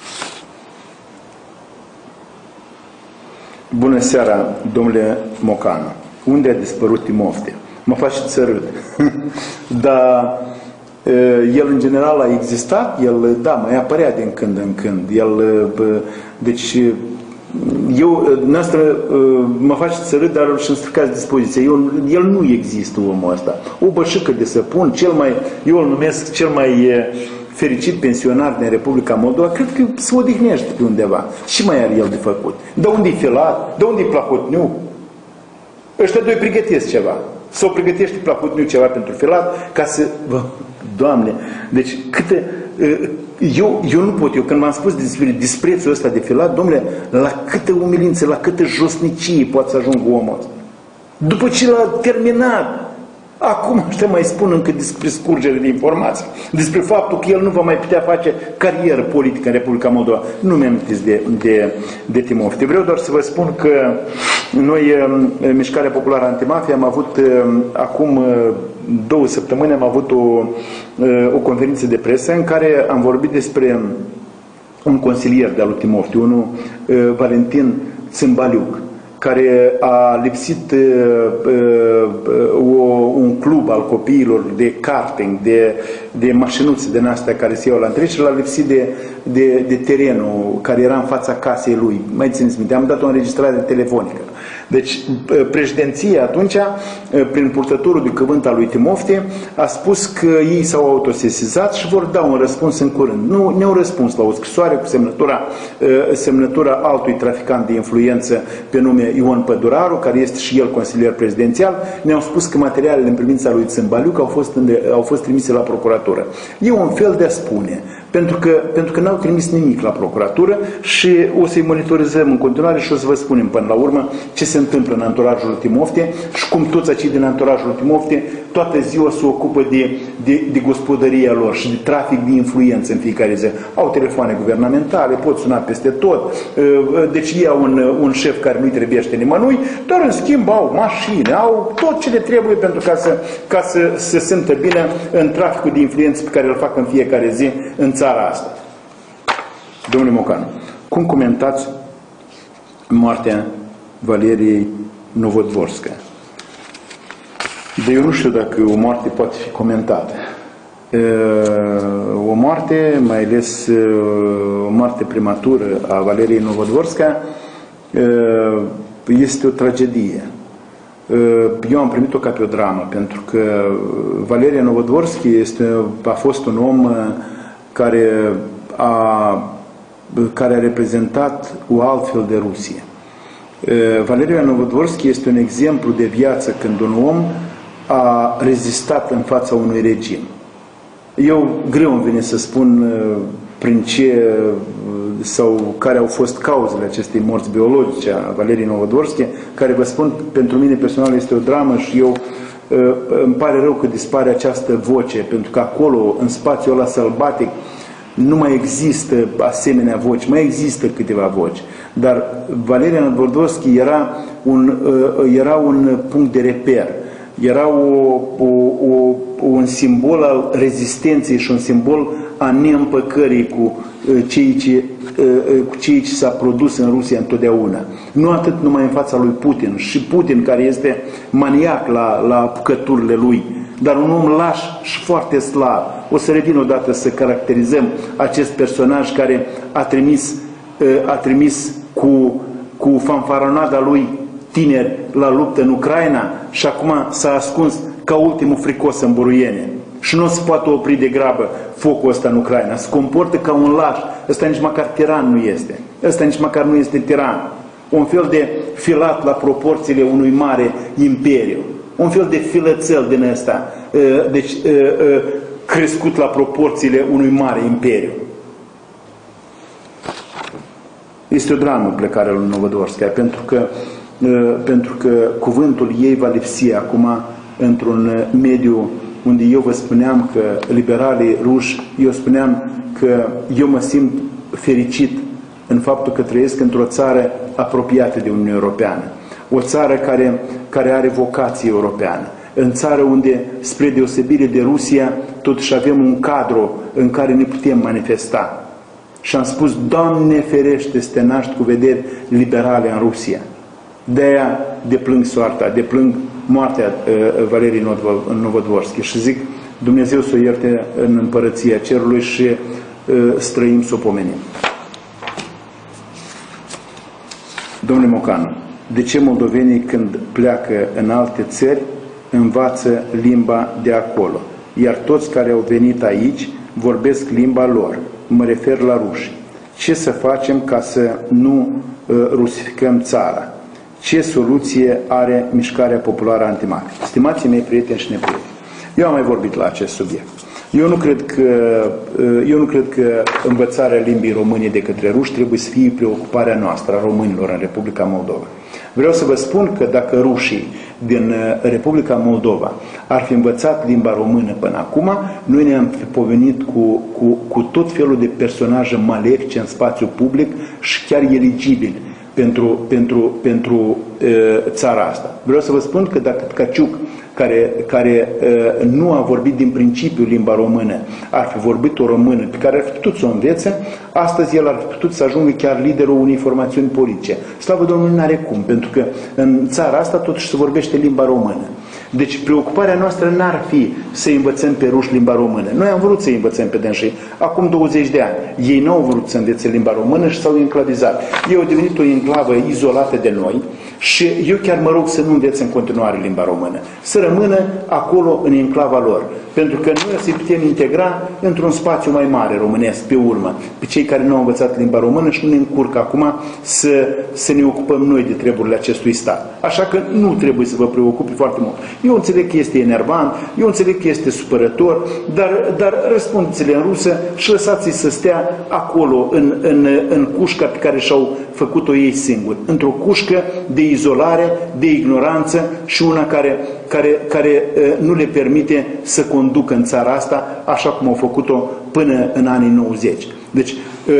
Bună seara, domnule Mocanu. Unde a dispărut Timofte? Mă faceți să râd. Dar el în general a existat, el, da, mai apărea din când în când. El, deci, eu, noastră, mă faceți să râd, dar și-mi stricați dispoziția. Eu, el nu există, omul ăsta. O bășică de săpun, cel mai, eu îl numesc cel mai fericit pensionar din Republica Moldova, cred că se odihnește pe undeva. Și mai are el de făcut. De unde-i Filat? De unde-i Plahotniuc? Ăștia doi pregătesc ceva. Sau pregătește Plahotniuc ceva pentru Filat, ca să... Bă, Doamne, deci câte... Eu, eu nu pot, eu când m-am spus despre disprețul ăsta de Filat, domnule, la câte umilințe, la câte josnicii poate să ajungă omul ăsta. După ce l-a terminat, acum ăștia mai spun încă despre scurgere de informații, despre faptul că el nu va mai putea face carieră politică în Republica Moldova. Nu mi-am amintiți de, de, de Timofte. Vreau doar să vă spun că noi, Mișcarea Populară Antimafia, am avut acum două săptămâni, am avut o, o conferință de presă în care am vorbit despre un consilier de-al lui Timofte, unul Valentin Țâmbaliuc, care a lipsit uh, uh, o, un club al copiilor de karting, de, de mașinuțe din astea care se iau la întrecere, l-a lipsit de, de, de terenul care era în fața casei lui. Mai țineți minte, am dat o înregistrare telefonică. Deci președinția atunci, prin purtătorul de cuvânt al lui Timofte, a spus că ei s-au autosesizat și vor da un răspuns în curând. Nu ne-au răspuns la o scrisoare cu semnătura, semnătura altui traficant de influență pe nume Ion Păduraru, care este și el consilier prezidențial. Ne-au spus că materialele în privința lui Țâmbaliuc au fost, au fost trimise la procuratură. E un fel de a spune. Pentru că, pentru că n-au trimis nimic la procuratură și o să-i monitorizăm în continuare și o să vă spunem până la urmă ce se întâmplă în anturajul Timofte și cum toți acei din anturajul Timofte toată ziua se ocupă de, de, de gospodăria lor și de trafic de influență în fiecare zi. Au telefoane guvernamentale, pot suna peste tot, deci ei au un, un șef care nu-i trebuiește nimănui, dar în schimb au mașini, au tot ce le trebuie pentru ca să, ca să se simtă bine în traficul de influență pe care îl fac în fiecare zi în țara asta. Domnule Mocanu, cum comentați moartea Valeriei Novodvorskaya? De eu nu știu dacă o moarte poate fi comentată. O moarte, mai ales o moarte prematură a Valeriei Novodvorskaya, este o tragedie. Eu am primit-o ca pe o dramă, pentru că Valeria Novodvorskaya este, a fost un om care a, care a reprezentat o altfel de Rusie. Valeria Novodvorskaya este un exemplu de viață când un om a rezistat în fața unui regim. Eu greu îmi vine să spun prin ce sau care au fost cauzele acestei morți biologice a Valeriei Novodvorskaya, care, vă spun, pentru mine personal este o dramă și eu îmi pare rău că dispare această voce, pentru că acolo, în spațiul ăla sălbatic, nu mai există asemenea voci, mai există câteva voci. Dar Valeria Novodvorskaya era un, era un punct de reper, era o, o, o, un simbol al rezistenței și un simbol a neîmpăcării cu cei ce, cu cei ce s-a produs în Rusia întotdeauna. Nu atât numai în fața lui Putin, și Putin care este maniac la, la apucăturile lui, dar un om laș și foarte slab. O să revin odată să caracterizăm acest personaj care a trimis, a trimis cu, cu fanfaronada lui tineri la luptă în Ucraina și acum s-a ascuns ca ultimul fricos în Buruiene. Și nu se poate opri de grabă focul ăsta în Ucraina. Se comportă ca un laș. Ăsta nici măcar tiran nu este. Ăsta nici măcar nu este tiran. Un fel de filat la proporțiile unui mare imperiu. Un fel de filățel din ăsta. Deci crescut la proporțiile unui mare imperiu. Este o dramă plecarea lui Novodvorskaya, pentru că, pentru că cuvântul ei va lipsi acum într-un mediu unde eu vă spuneam că liberalii ruși, eu spuneam că eu mă simt fericit în faptul că trăiesc într-o țară apropiată de Uniunea Europeană. O țară care, care are vocație europeană. În țară unde, spre deosebire de Rusia, totuși avem un cadru în care ne putem manifesta. Și am spus, Doamne ferește să te naști cu vederi liberale în Rusia. De-aia deplâng soarta, deplâng moartea uh, Valeriei Novodvorskaya și zic, Dumnezeu să o ierte în împărăția cerului și uh, străim să o pomenim. Domnule Mocanu, de ce moldovenii când pleacă în alte țări învață limba de acolo, iar toți care au venit aici vorbesc limba lor? Mă refer la ruși. Ce să facem ca să nu uh, rusificăm țara? Ce soluție are Mișcarea Populară Antimafie? Stimații mei prieteni și neprieteni, eu am mai vorbit la acest subiect. Eu nu cred că, eu nu cred că învățarea limbii române de către ruși trebuie să fie preocuparea noastră, a românilor în Republica Moldova. Vreau să vă spun că dacă rușii din Republica Moldova ar fi învățat limba română până acum, noi ne-am fi povenit cu, cu, cu tot felul de personaje malefice în spațiu public și chiar eligibili pentru, pentru, pentru e, țara asta. Vreau să vă spun că dacă Tkaciuc, care, care uh, nu a vorbit din principiu limba română, ar fi vorbit o română pe care ar fi putut să o învețe, astăzi el ar fi putut să ajungă chiar liderul unei formațiuni politice. Slavă Domnului, n-are cum, pentru că în țara asta totuși se vorbește limba română. Deci preocuparea noastră n-ar fi să învățăm pe ruși limba română. Noi am vrut să învățăm pe dânsii acum douăzeci de ani. Ei n-au vrut să învețe limba română și s-au enclavizat. Ei au devenit o enclavă izolată de noi și eu chiar mă rog să nu învețe în continuare limba română. Să rămână acolo în enclava lor. Pentru că noi o să-i putem integra într-un spațiu mai mare românesc, pe urmă, pe cei care nu au învățat limba română și nu ne încurcă acum să, să ne ocupăm noi de treburile acestui stat. Așa că nu trebuie să vă preocupe foarte mult. Eu înțeleg că este enervant, eu înțeleg că este supărător, dar, dar răspundeți-le în rusă și lăsați-i să stea acolo, în, în, în cușca pe care și-au făcut-o ei singuri. Într-o cușcă de izolare, de ignoranță și una care, care, care nu le permite să conducă în țara asta așa cum au făcut-o până în anii nouăzeci. Deci,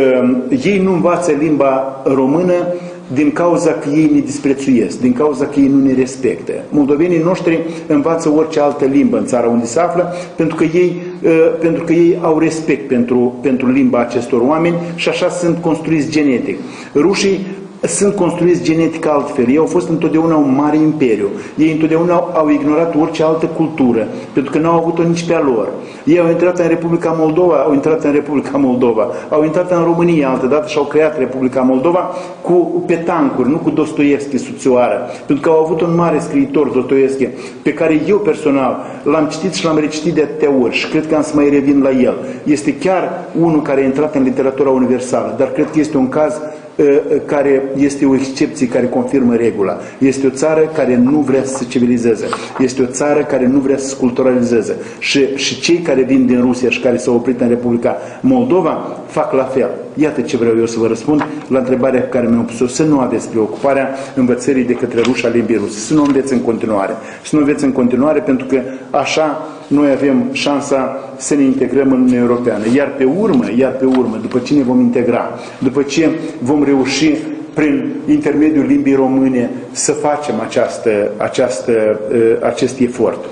ei nu învață limba română din cauza că ei ne disprețuiesc, din cauza că ei nu ne respectă. Moldovenii noștri învață orice altă limbă în țara unde se află, pentru că ei, pentru că ei au respect pentru, pentru limba acestor oameni și așa sunt construiți genetic. Rușii sunt construiți genetic altfel. Ei au fost întotdeauna un mare imperiu. Ei întotdeauna au ignorat orice altă cultură, pentru că nu au avut-o nici pe a lor. Ei au intrat în Republica Moldova, au intrat în Republica Moldova, au intrat în România altădată și au creat Republica Moldova cu, pe tancuri, nu cu Dostoevski sub țioară, pentru că au avut un mare scriitor, Dostoevski, pe care eu personal l-am citit și l-am recitit de atâtea ori și cred că am să mai revin la el. Este chiar unul care a intrat în literatura universală, dar cred că este un caz care este o excepție care confirmă regula. Este o țară care nu vrea să se civilizeze. Este o țară care nu vrea să se culturalizeze. Și, și cei care vin din Rusia și care s-au oprit în Republica Moldova fac la fel. Iată ce vreau eu să vă răspund la întrebarea pe care mi-am pus-o. Să nu aveți preocuparea învățării de către ruși a limbii ruse. Să nu înveți în continuare. Să nu înveți în continuare pentru că așa noi avem șansa să ne integrăm în Uniunea Europeană. Iar pe urmă, iar pe urmă, după ce ne vom integra, după ce vom reuși prin intermediul limbii române să facem această, această, acest efort.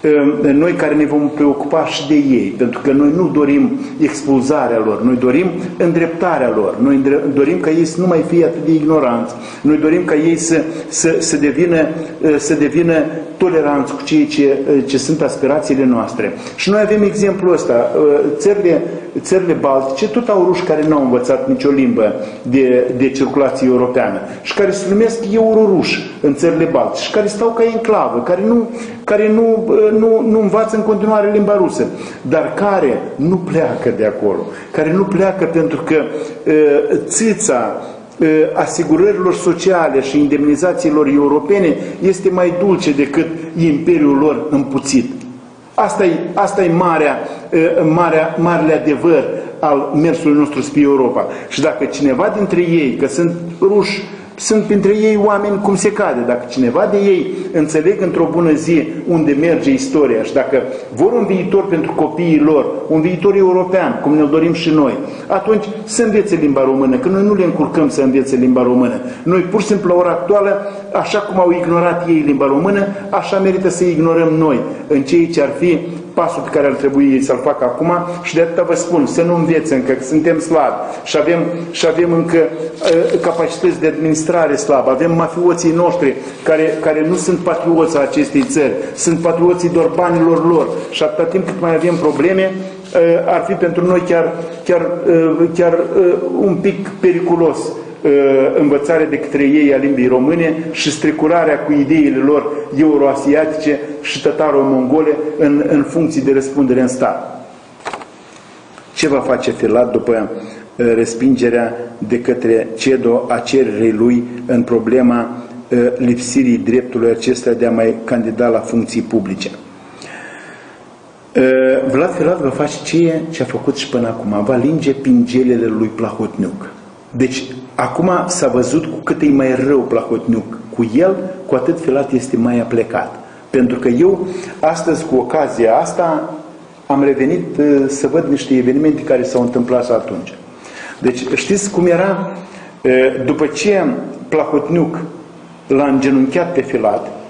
Noi care ne vom preocupa și de ei, pentru că noi nu dorim expulzarea lor, noi dorim îndreptarea lor, noi dorim ca ei să nu mai fie atât de ignoranți, noi dorim ca ei să, să, să, devină, să devină toleranți cu ceea ce, ce sunt aspirațiile noastre. Și noi avem exemplul ăsta. Țările, țările baltice tot au ruși care nu au învățat nicio limbă de, de circulație europeană și care se numesc euroruși în țările baltice și care stau ca enclavă, care nu, care nu, nu, nu învață în continuare limba rusă, dar care nu pleacă de acolo, care nu pleacă pentru că uh, țița asigurărilor sociale și indemnizațiilor europene este mai dulce decât imperiul lor împuțit. Asta e, asta e marea, marea, marele adevăr al mersului nostru spre Europa. Și dacă cineva dintre ei, că sunt ruși, sunt printre ei oameni cum se cade, dacă cineva de ei înțeleg într-o bună zi unde merge istoria și dacă vor un viitor pentru copiii lor, un viitor european, cum ne-l dorim și noi, atunci să învețe limba română, că noi nu le încurcăm să învețe limba română. Noi pur și simplu la ora actuală, așa cum au ignorat ei limba română, așa merită să ignorăm noi în ceea ce ar fi pasul pe care ar trebui ei să-l facă acum și de atâta vă spun, să nu învețe încă, că suntem slabi și avem, și avem încă uh, capacități de administrare slabă, avem mafioții noștri care, care nu sunt patrioți a acestei țări, sunt patrioții doar banilor lor și atâta timp cât mai avem probleme, uh, ar fi pentru noi chiar, chiar, uh, chiar uh, un pic periculos învățarea de către ei a limbii române și strecurarea cu ideile lor euroasiatice și tataro-mongole în, în funcții de răspundere în stat. Ce va face Filat după respingerea de către CEDO a cererii lui în problema lipsirii dreptului acesta de a mai candida la funcții publice? Vlad Filat va face ceea ce a făcut și până acum, va linge pingelele lui Plahotniuc. Deci, acum s-a văzut cu cât e mai rău Plahotniuc cu el, cu atât Filat este mai aplecat. Pentru că eu, astăzi, cu ocazia asta, am revenit uh, să văd niște evenimente care s-au întâmplat atunci. Deci, știți cum era? Uh, după ce Plahotniuc l-a îngenunchiat pe Filat,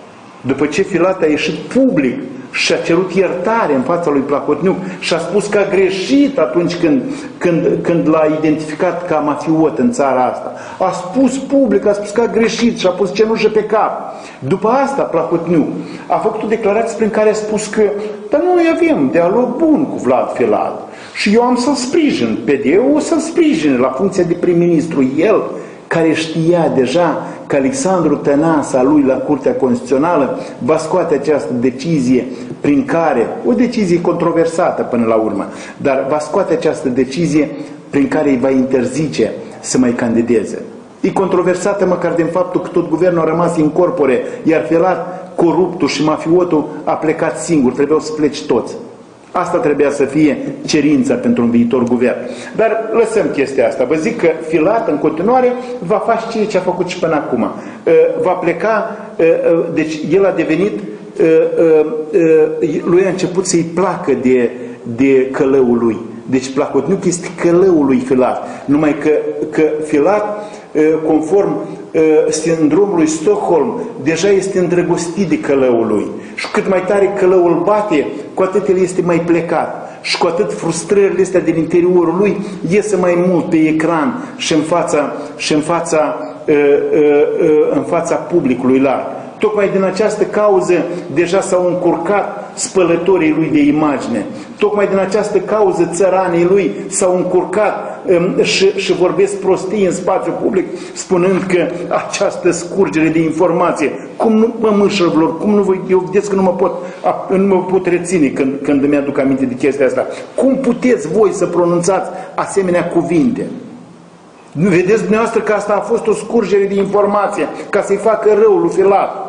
După ce Filat a ieșit public și a cerut iertare în fața lui Plahotniuc și a spus că a greșit atunci când, când, când l-a identificat ca mafiot în țara asta. A spus public, a spus că a greșit și a pus cenușă pe cap. După asta Plahotniuc a făcut o declarație prin care a spus că dar noi avem dialog bun cu Vlad Filat și eu am să-l sprijin, P D E-ul o să-l sprijin la funcția de prim-ministru. El, care știa deja că Alexandru Tănasa lui la Curtea Constituțională va scoate această decizie prin care, o decizie controversată până la urmă, dar va scoate această decizie prin care îi va interzice să mai candideze. E controversată măcar din faptul că tot guvernul a rămas in corpore, iar Filat, coruptul și mafiotul, a plecat singur, trebuiau să pleci toți. Asta trebuia să fie cerința pentru un viitor guvern. Dar lăsăm chestia asta. Vă zic că Filat în continuare va face ceea ce a făcut și până acum. Va pleca, deci el a devenit, lui a început să-i placă de, de călăul lui. Deci Plahotniuc este călăul lui Filat. Numai că, că Filat, conform sindromului Stockholm, deja este îndrăgostit de călăul lui. Și cât mai tare călăul bate, cu atât el este mai plecat. Și cu atât frustrările astea din interiorul lui iese mai mult pe ecran și în fața, și în fața, în fața publicului larg. Tocmai din această cauză deja s-au încurcat spălătorii lui de imagine. Tocmai din această cauză țăranii lui s-au încurcat um, și, și vorbesc prostii în spațiu public, spunând că această scurgere de informație, cum nu mă mâșăvlor, cum nu vă, eu vedeți că nu mă pot, nu mă pot reține când, când îmi aduc aminte de chestia asta. Cum puteți voi să pronunțați asemenea cuvinte? Vedeți dumneavoastră că asta a fost o scurgere de informație ca să-i facă rău lui Filat.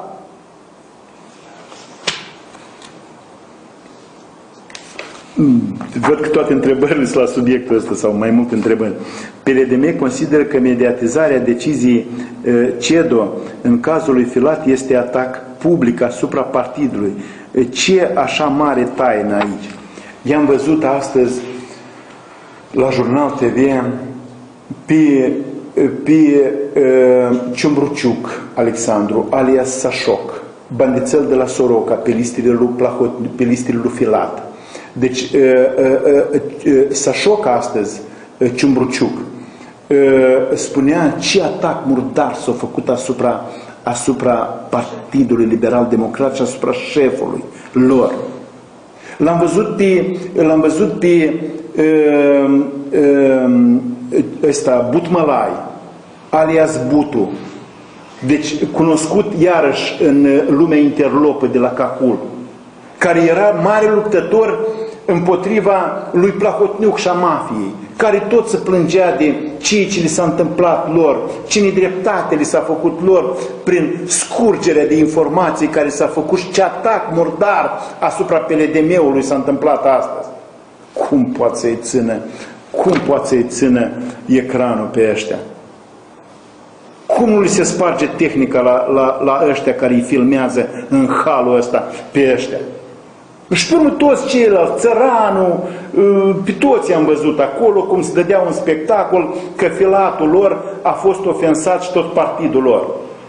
Văd că toate întrebările sunt la subiectul ăsta sau mai multe întrebări. P L D M consideră că mediatizarea deciziei CEDO în cazul lui Filat este atac public asupra partidului. Ce așa mare taină aici? I-am văzut astăzi la Jurnal T V pe, pe uh, Ciumbruciuc Alexandru, alias Sașoc, bandițel de la Soroca, pe listele lui Plahot, pe listele lui Filat. Deci, uh, uh, uh, Sașoc astăzi, uh, Ciumbruciuc, uh, spunea ce atac murdar s-a făcut asupra, asupra Partidului Liberal Democrat și asupra șefului lor. L-am văzut pe, l-am văzut pe uh, uh, ăsta, Butmălai, alias Butu, deci cunoscut iarăși în lumea interlopă de la Cahul, care era mare luptător împotriva lui Plahotniuc și a mafiei, care tot se plângea de ceea ce li s-a întâmplat lor, ce nedreptate li s-a făcut lor prin scurgerea de informații care s-a făcut și ce atac murdar asupra P L D M-ului s-a întâmplat astăzi. Cum poate să-i țină, cum poate să-i țină ecranul pe ăștia? Cum nu li se sparge tehnica la, la, la ăștia care îi filmează în halul ăsta pe ăștia? Și pe urmă toți ceilalți, țăranul, pe toți am văzut acolo cum se dădea un spectacol că Filatul lor a fost ofensat și tot partidul lor.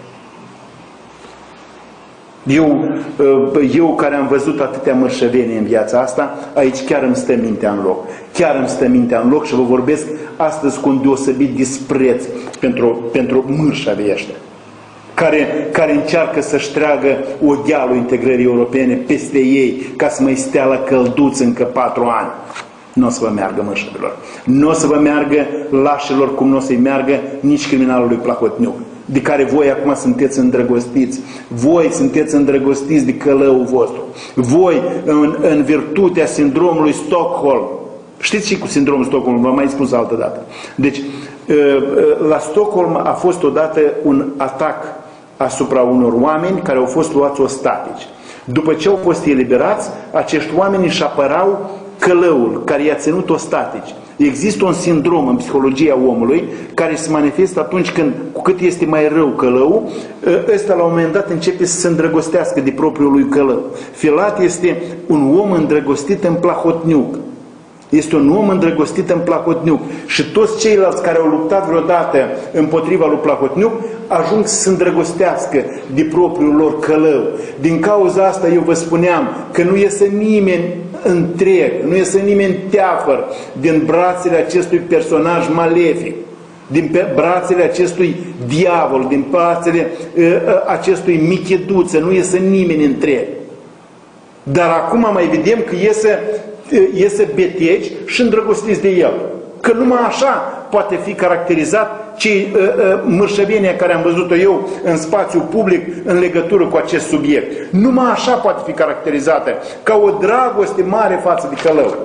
Eu, eu care am văzut atâtea mărșăveni în viața asta, aici chiar îmi stă mintea în loc. Chiar îmi stă mintea în loc și vă vorbesc astăzi cu un deosebit dispreț pentru, pentru mărșăvii ăștia. Care, care încearcă să-și treagă oghealul integrării europene peste ei ca să mai stea la călduț încă patru ani. Nu o să vă meargă, mășărilor. Nu o să vă meargă lașilor cum nu o să-i meargă nici criminalului Plahotniuc, de care voi acum sunteți îndrăgostiți. Voi sunteți îndrăgostiți de călăul vostru. Voi, în, în virtutea sindromului Stockholm, știți și cu sindromul Stockholm, v-am mai spus altă dată. Deci, la Stockholm a fost odată un atac asupra unor oameni care au fost luați ostatici. După ce au fost eliberați, acești oameni își apărau călăul care i-a ținut ostatici. Există un sindrom în psihologia omului care se manifestă atunci când, cu cât este mai rău călăul, ăsta la un moment dat începe să se îndrăgostească de propriul lui călău. Filat este un om îndrăgostit în Plahotniuc. Este un om îndrăgostit în Plahotniuc. Și toți ceilalți care au luptat vreodată împotriva lui Plahotniuc ajung să se îndrăgostească de propriul lor călău. Din cauza asta eu vă spuneam că nu iese nimeni întreg, nu iese nimeni teafăr din brațele acestui personaj malefic, din brațele acestui diavol, din brațele uh, acestui micheduță, nu iese nimeni întreg. Dar acum mai vedem că iese, uh, iese beteci și îndrăgostiți de el. Că numai așa poate fi caracterizat cei uh, uh, mărșăvenia care am văzut-o eu în spațiu public în legătură cu acest subiect. Numai așa poate fi caracterizată, ca o dragoste mare față de călău.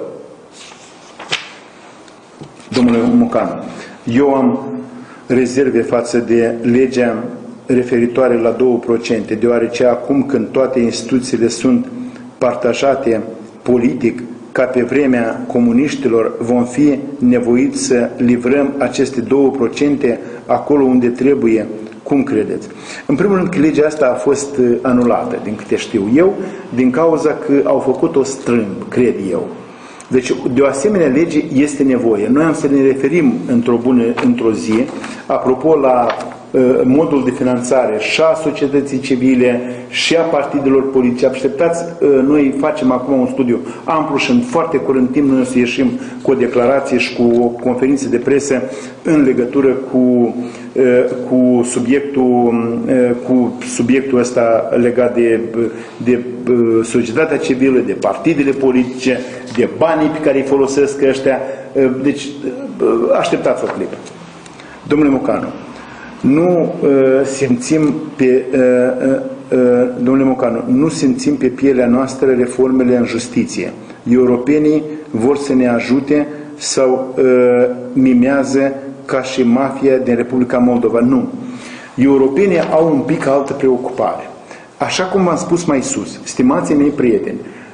Domnule Mocanu, eu am rezerve față de legea referitoare la două procente, deoarece acum când toate instituțiile sunt partajate politic, ca pe vremea comuniștilor, vom fi nevoiți să livrăm aceste două procente acolo unde trebuie. Cum credeți? În primul rând că legea asta a fost anulată, din câte știu eu, din cauza că au făcut-o strâmb, cred eu. Deci, de o asemenea lege este nevoie. Noi am să ne referim într-o bună, într-o zi, apropo la uh, modul de finanțare și a societății civile și a partidelor politice. Așteptați, uh, noi facem acum un studiu amplu și în foarte curând timp noi o să ieșim cu o declarație și cu o conferință de presă în legătură cu, uh, cu, subiectul, uh, cu subiectul ăsta legat de, de uh, societatea civilă, de partidele politice, de banii pe care îi folosesc ăștia. Deci, așteptați o clipă. Domnule Mocanu, nu uh, simțim pe uh, uh, domnule Mocanu, nu simțim pe pielea noastră reformele în justiție. Europenii vor să ne ajute sau uh, mimează ca și mafia din Republica Moldova. Nu. Europenii au un pic altă preocupare. Așa cum v-am spus mai sus, stimații mei prieteni,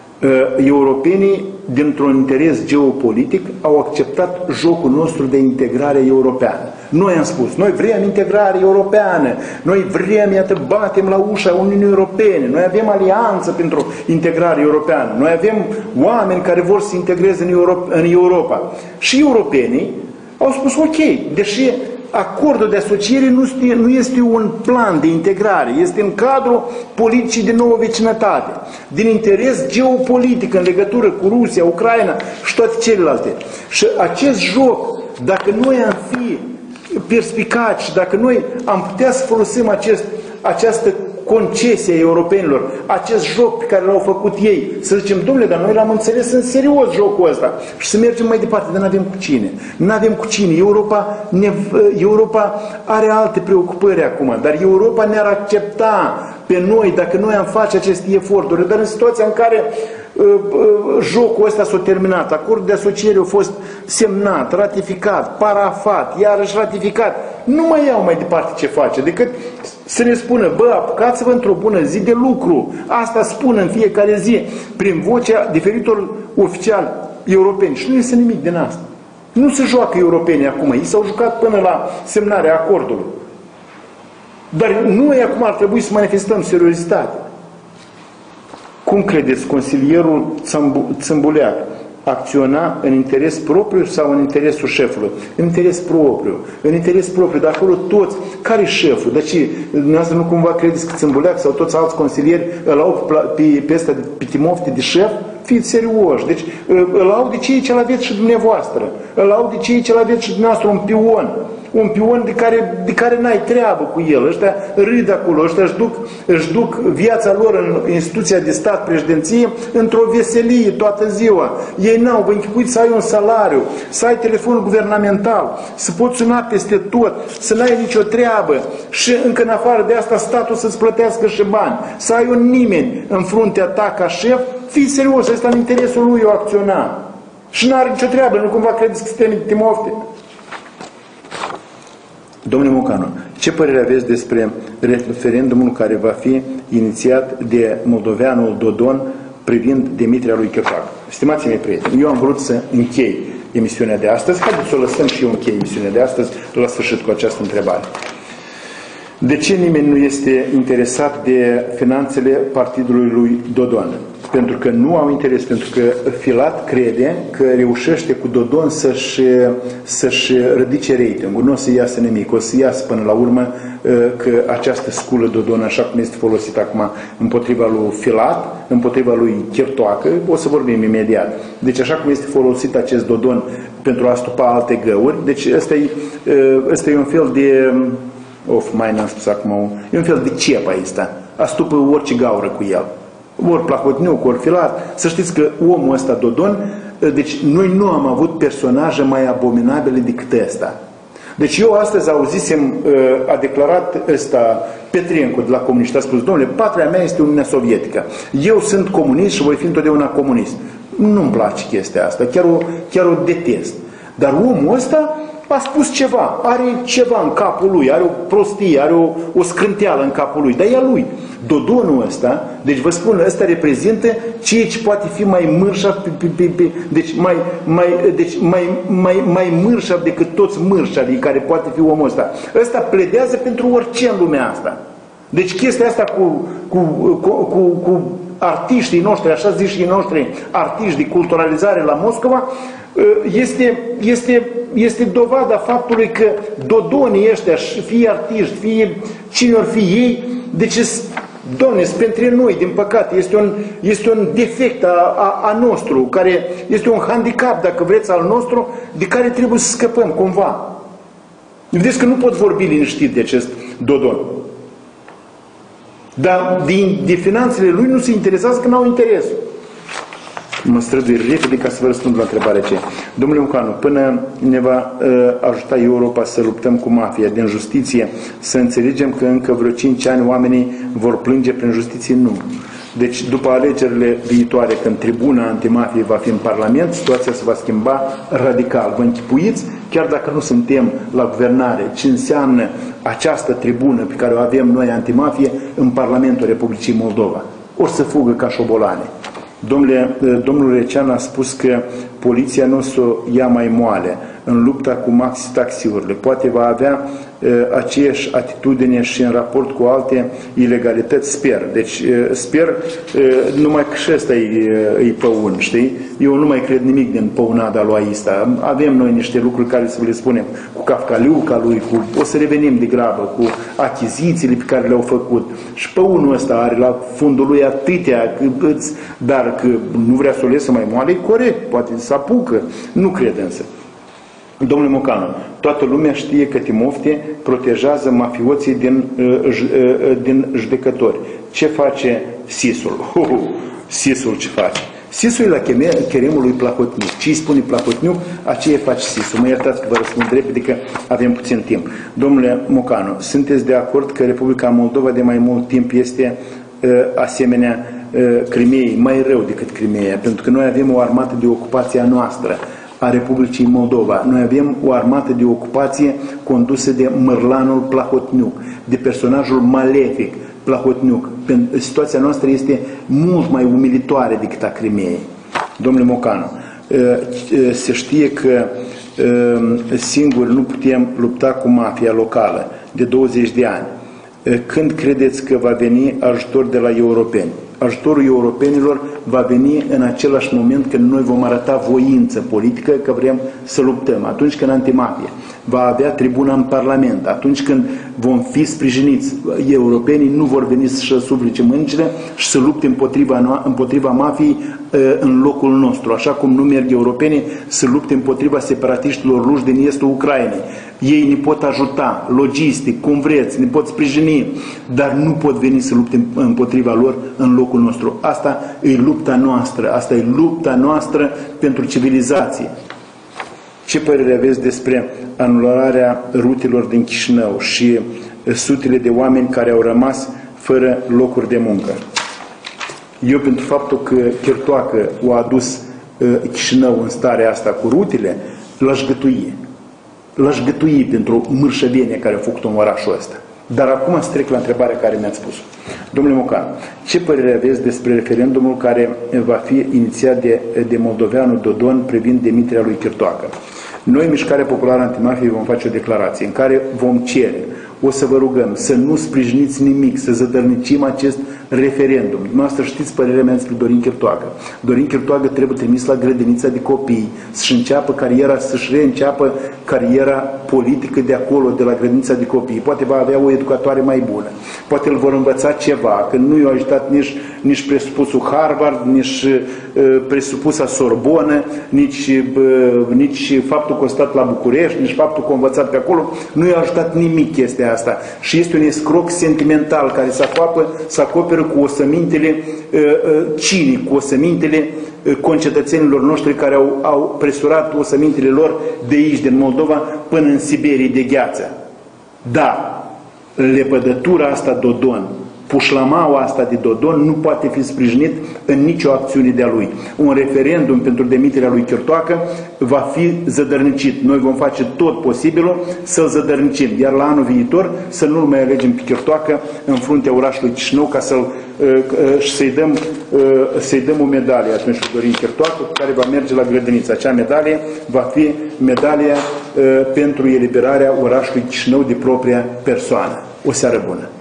europenii, dintr-un interes geopolitic, au acceptat jocul nostru de integrare europeană. Noi am spus, noi vrem integrare europeană, noi vrem, iată, batem la ușa Uniunii Europene, noi avem alianță pentru integrare europeană, noi avem oameni care vor să se integreze în Europa. În Europa. Și europenii au spus, ok, deși acordul de asociere nu este, nu este un plan de integrare, este în cadrul politicii de nouă vecinătate, din interes geopolitic în legătură cu Rusia, Ucraina și toate celelalte. Și acest joc, dacă noi am fi perspicaci, dacă noi am putea să folosim acest, această concesie a europenilor, acest joc pe care l-au făcut ei, să zicem, domnule, dar noi l-am înțeles în serios jocul ăsta și să mergem mai departe, dar nu avem cu cine. Nu avem cu cine. Europa, ne, Europa are alte preocupări acum, dar Europa ne-ar accepta pe noi dacă noi am face aceste eforturi, dar în situația în care uh, uh, jocul ăsta s-a terminat, acordul de asociere a fost semnat, ratificat, parafat, iarăși ratificat, nu mai iau mai departe ce face, decât să ne spună, bă, apucați-vă într-o bună zi de lucru. Asta spun în fiecare zi, prin vocea diferitor oficiali europeni. Și nu este nimic din asta. Nu se joacă europenii acum. Ei s-au jucat până la semnarea acordului. Dar noi acum ar trebui să manifestăm seriozitate. Cum credeți, consilierul Țâmbuleac acționa în interes propriu sau în interesul șefului? În interes propriu. În interes propriu. De acolo toți. Care-i șeful? Dar ce? Dumneavoastră nu cumva credeți că Țâmbuleac sau toți alți consilieri îl au pe, pe ăsta, pe Timofte de șef? Fiți serioși. Deci îl au de cei ce-l aveți și dumneavoastră. Îl au de cei ce-l aveți și dumneavoastră un pion. Un pion de care, de care n-ai treabă cu el. Ăștia râd acolo, ăștia își duc, își duc viața lor în instituția de stat, președinție, într-o veselie toată ziua. Ei n-au, vă închipuiți să ai un salariu, să ai telefonul guvernamental, să poți suna peste tot, să n-ai nicio treabă și încă în afară de asta statul să-ți plătească și bani, să ai un nimeni în fruntea ta ca șef. Fii serios, ăsta în interesul lui o acționa. Și n-are nicio treabă, nu cumva credeți că suntem Timofte. Domnule Mocanu, ce părere aveți despre referendumul care va fi inițiat de moldoveanul Dodon privind demiterea lui Chiopac? Stimați mei prieteni, eu am vrut să închei emisiunea de astăzi. Haideți să o lăsăm și eu închei emisiunea de astăzi la sfârșit cu această întrebare. De ce nimeni nu este interesat de finanțele partidului lui Dodon? Pentru că nu au interes, pentru că Filat crede că reușește cu Dodon să-și să-și ridice ratingul, nu o să iasă nimic, o să iasă până la urmă că această sculă Dodon, așa cum este folosită acum împotriva lui Filat, împotriva lui Chirtoacă, o să vorbim imediat. Deci așa cum este folosit acest Dodon pentru a stupa alte găuri, deci ăsta e, ăsta e un fel de, of, mai n-am spus acum, e un fel de cep ăsta, astupă orice gaură cu el. Ori Plahotniuc, ori Filat. Să știți că omul ăsta, Dodon, deci noi nu am avut personaje mai abominabile decât ăsta. Deci eu astăzi auzisem, a declarat ăsta Petrencu de la comuniști, a spus, domnule, patria mea este Uniunea Sovietică. Eu sunt comunist și voi fi întotdeauna comunist. Nu-mi place chestia asta, chiar o, chiar o detest. Dar omul ăsta a spus ceva, are ceva în capul lui, are o prostie, are o, o scrânteală în capul lui, dar e a lui. Dodonul ăsta, deci vă spun, ăsta reprezintă ceea ce poate fi mai mărșav, pe, pe, pe, pe, deci mai, mai, deci mai, mai, mai mărșav decât toți mărșavii care poate fi omul ăsta. Ăsta pledează pentru orice în lumea asta. Deci chestia asta cu, cu, cu, cu, cu artiștii noștri, așa zișii noștri, artiști de culturalizare la Moscova, este, este, este dovada faptului că Dodonii ăștia, fie artiști, fie cine or fi ei, deci, Doamne, pentru noi, din păcate, este un, este un defect a, a, a nostru, care este un handicap, dacă vreți, al nostru, de care trebuie să scăpăm, cumva. Vedeți că nu pot vorbi liniștit de acest Dodon. Dar din, de finanțele lui nu se interesează, că n-au interes. Mă strădui repede ca să vă răspund la întrebarea aceea. Domnule Mocanu, până ne va uh, ajuta Europa să luptăm cu mafia din justiție, să înțelegem că încă vreo cinci ani oamenii vor plânge prin justiție? Nu. Deci, după alegerile viitoare, când tribuna antimafie va fi în Parlament, situația se va schimba radical. Vă închipuiți, chiar dacă nu suntem la guvernare, ce înseamnă această tribună pe care o avem noi antimafie în Parlamentul Republicii Moldova? Or să fugă ca șobolane. Domnule, domnul Recean a spus că poliția nu o să o ia mai moale în lupta cu maxi-taxiurile. Poate va avea uh, aceeași atitudine și în raport cu alte ilegalități, sper. Deci uh, sper, uh, numai că și ăsta e, e păun, știi? Eu nu mai cred nimic din păunada lui Aista. Avem noi niște lucruri care să le spunem cu Cafcaliuca lui, cu, o să revenim de grabă, cu achizițiile pe care le-au făcut. Și păunul ăsta are la fundul lui atâtea, că îți, dar că nu vrea să o lese mai moale, e corect, poate să apucă. Nu cred însă. Domnule Mocanu, toată lumea știe că Timofte protejează mafioții din, uh, din judecători. Ce face Sisul? Uh, Sisul ce face? Sisul e la cheremul lui Plahotniuc. Ce îi spune Plahotniuc, aceea face Sisul. Mă iertați că vă răspund repede, că avem puțin timp. Domnule Mocanu, sunteți de acord că Republica Moldova de mai mult timp este uh, asemenea uh, Crimeei, mai rău decât Crimeea, pentru că noi avem o armată de ocupație a noastră, a Republicii Moldova. Noi avem o armată de ocupație condusă de mărlanul Plahotniuc, de personajul malefic Plahotniuc. Situația noastră este mult mai umilitoare decât a Crimeei. Domnule Mocanu, se știe că singuri nu putem lupta cu mafia locală de douăzeci de ani. Când credeți că va veni ajutor de la europeni? Ajutorul europenilor va veni în același moment când noi vom arăta voință politică că vrem să luptăm. Atunci când antimafia va avea tribuna în Parlament, atunci când vom fi sprijiniți, europenii nu vor veni să-și suplice mâncile și să lupte împotriva, împotriva mafiei în locul nostru, așa cum nu merg europenii să lupte împotriva separatiștilor ruși din estul Ucrainei. Ei ne pot ajuta, logistic, cum vreți, ne pot sprijini, dar nu pot veni să lupte împotriva lor în locul nostru. Asta e lupta noastră, asta e lupta noastră pentru civilizație. Ce părere aveți despre anularea rutelor din Chișinău și sutele de oameni care au rămas fără locuri de muncă? Eu, pentru faptul că Chirtoacă o a adus Chișinău în starea asta cu rutele, l-aș gătui. L-aș gătui pentru mârșăvenia care a făcut-o în orașul ăsta. Dar acum să trec la întrebarea care mi-ați spus. Domnule Mocan, ce părere aveți despre referendumul care va fi inițiat de, de moldoveanul Dodon privind demiterea lui Chirtoacă? Noi, Mișcarea Populară Antimafie, vom face o declarație în care vom cere, o să vă rugăm să nu sprijiniți nimic, să zădărnicim acest referendum. Dumneavoastră știți părerea mea despre Dorin Chirtoagă. Dorin Chirtoagă trebuie trimis la grădinița de copii, să-și înceapă cariera, să-și reînceapă cariera politică de acolo, de la grădinița de copii. Poate va avea o educatoare mai bună. Poate îl vor învăța ceva, că nu i-a ajutat nici, nici presupusul Harvard, nici uh, presupusa Sorbonă, nici, uh, nici faptul că a stat la București, nici faptul că a învățat pe acolo. Nu i-a ajutat nimic chestia asta. Și este un escroc sentimental care se acopă, se acoperă cu osămintele uh, uh, cinic, cu osămintele uh, concetățenilor noștri care au, au presurat osămintele lor de aici, din Moldova, până în Siberie de gheață. Da, lepădătura asta Dodon, pușlamaua asta de Dodon nu poate fi sprijinit în nicio acțiune de-a lui. Un referendum pentru demiterea lui Chirtoacă va fi zădărnicit. Noi vom face tot posibilul să-l zădărnicim, iar la anul viitor să nu-l mai alegem pe Chirtoacă în fruntea orașului Chișinău ca să-l să-i dăm, să-i dăm o medalie atunci cu Dorin Chirtoacă, cu care va merge la grădiniță. Acea medalie va fi medalia pentru eliberarea orașului Chișinău de propria persoană. O seară bună!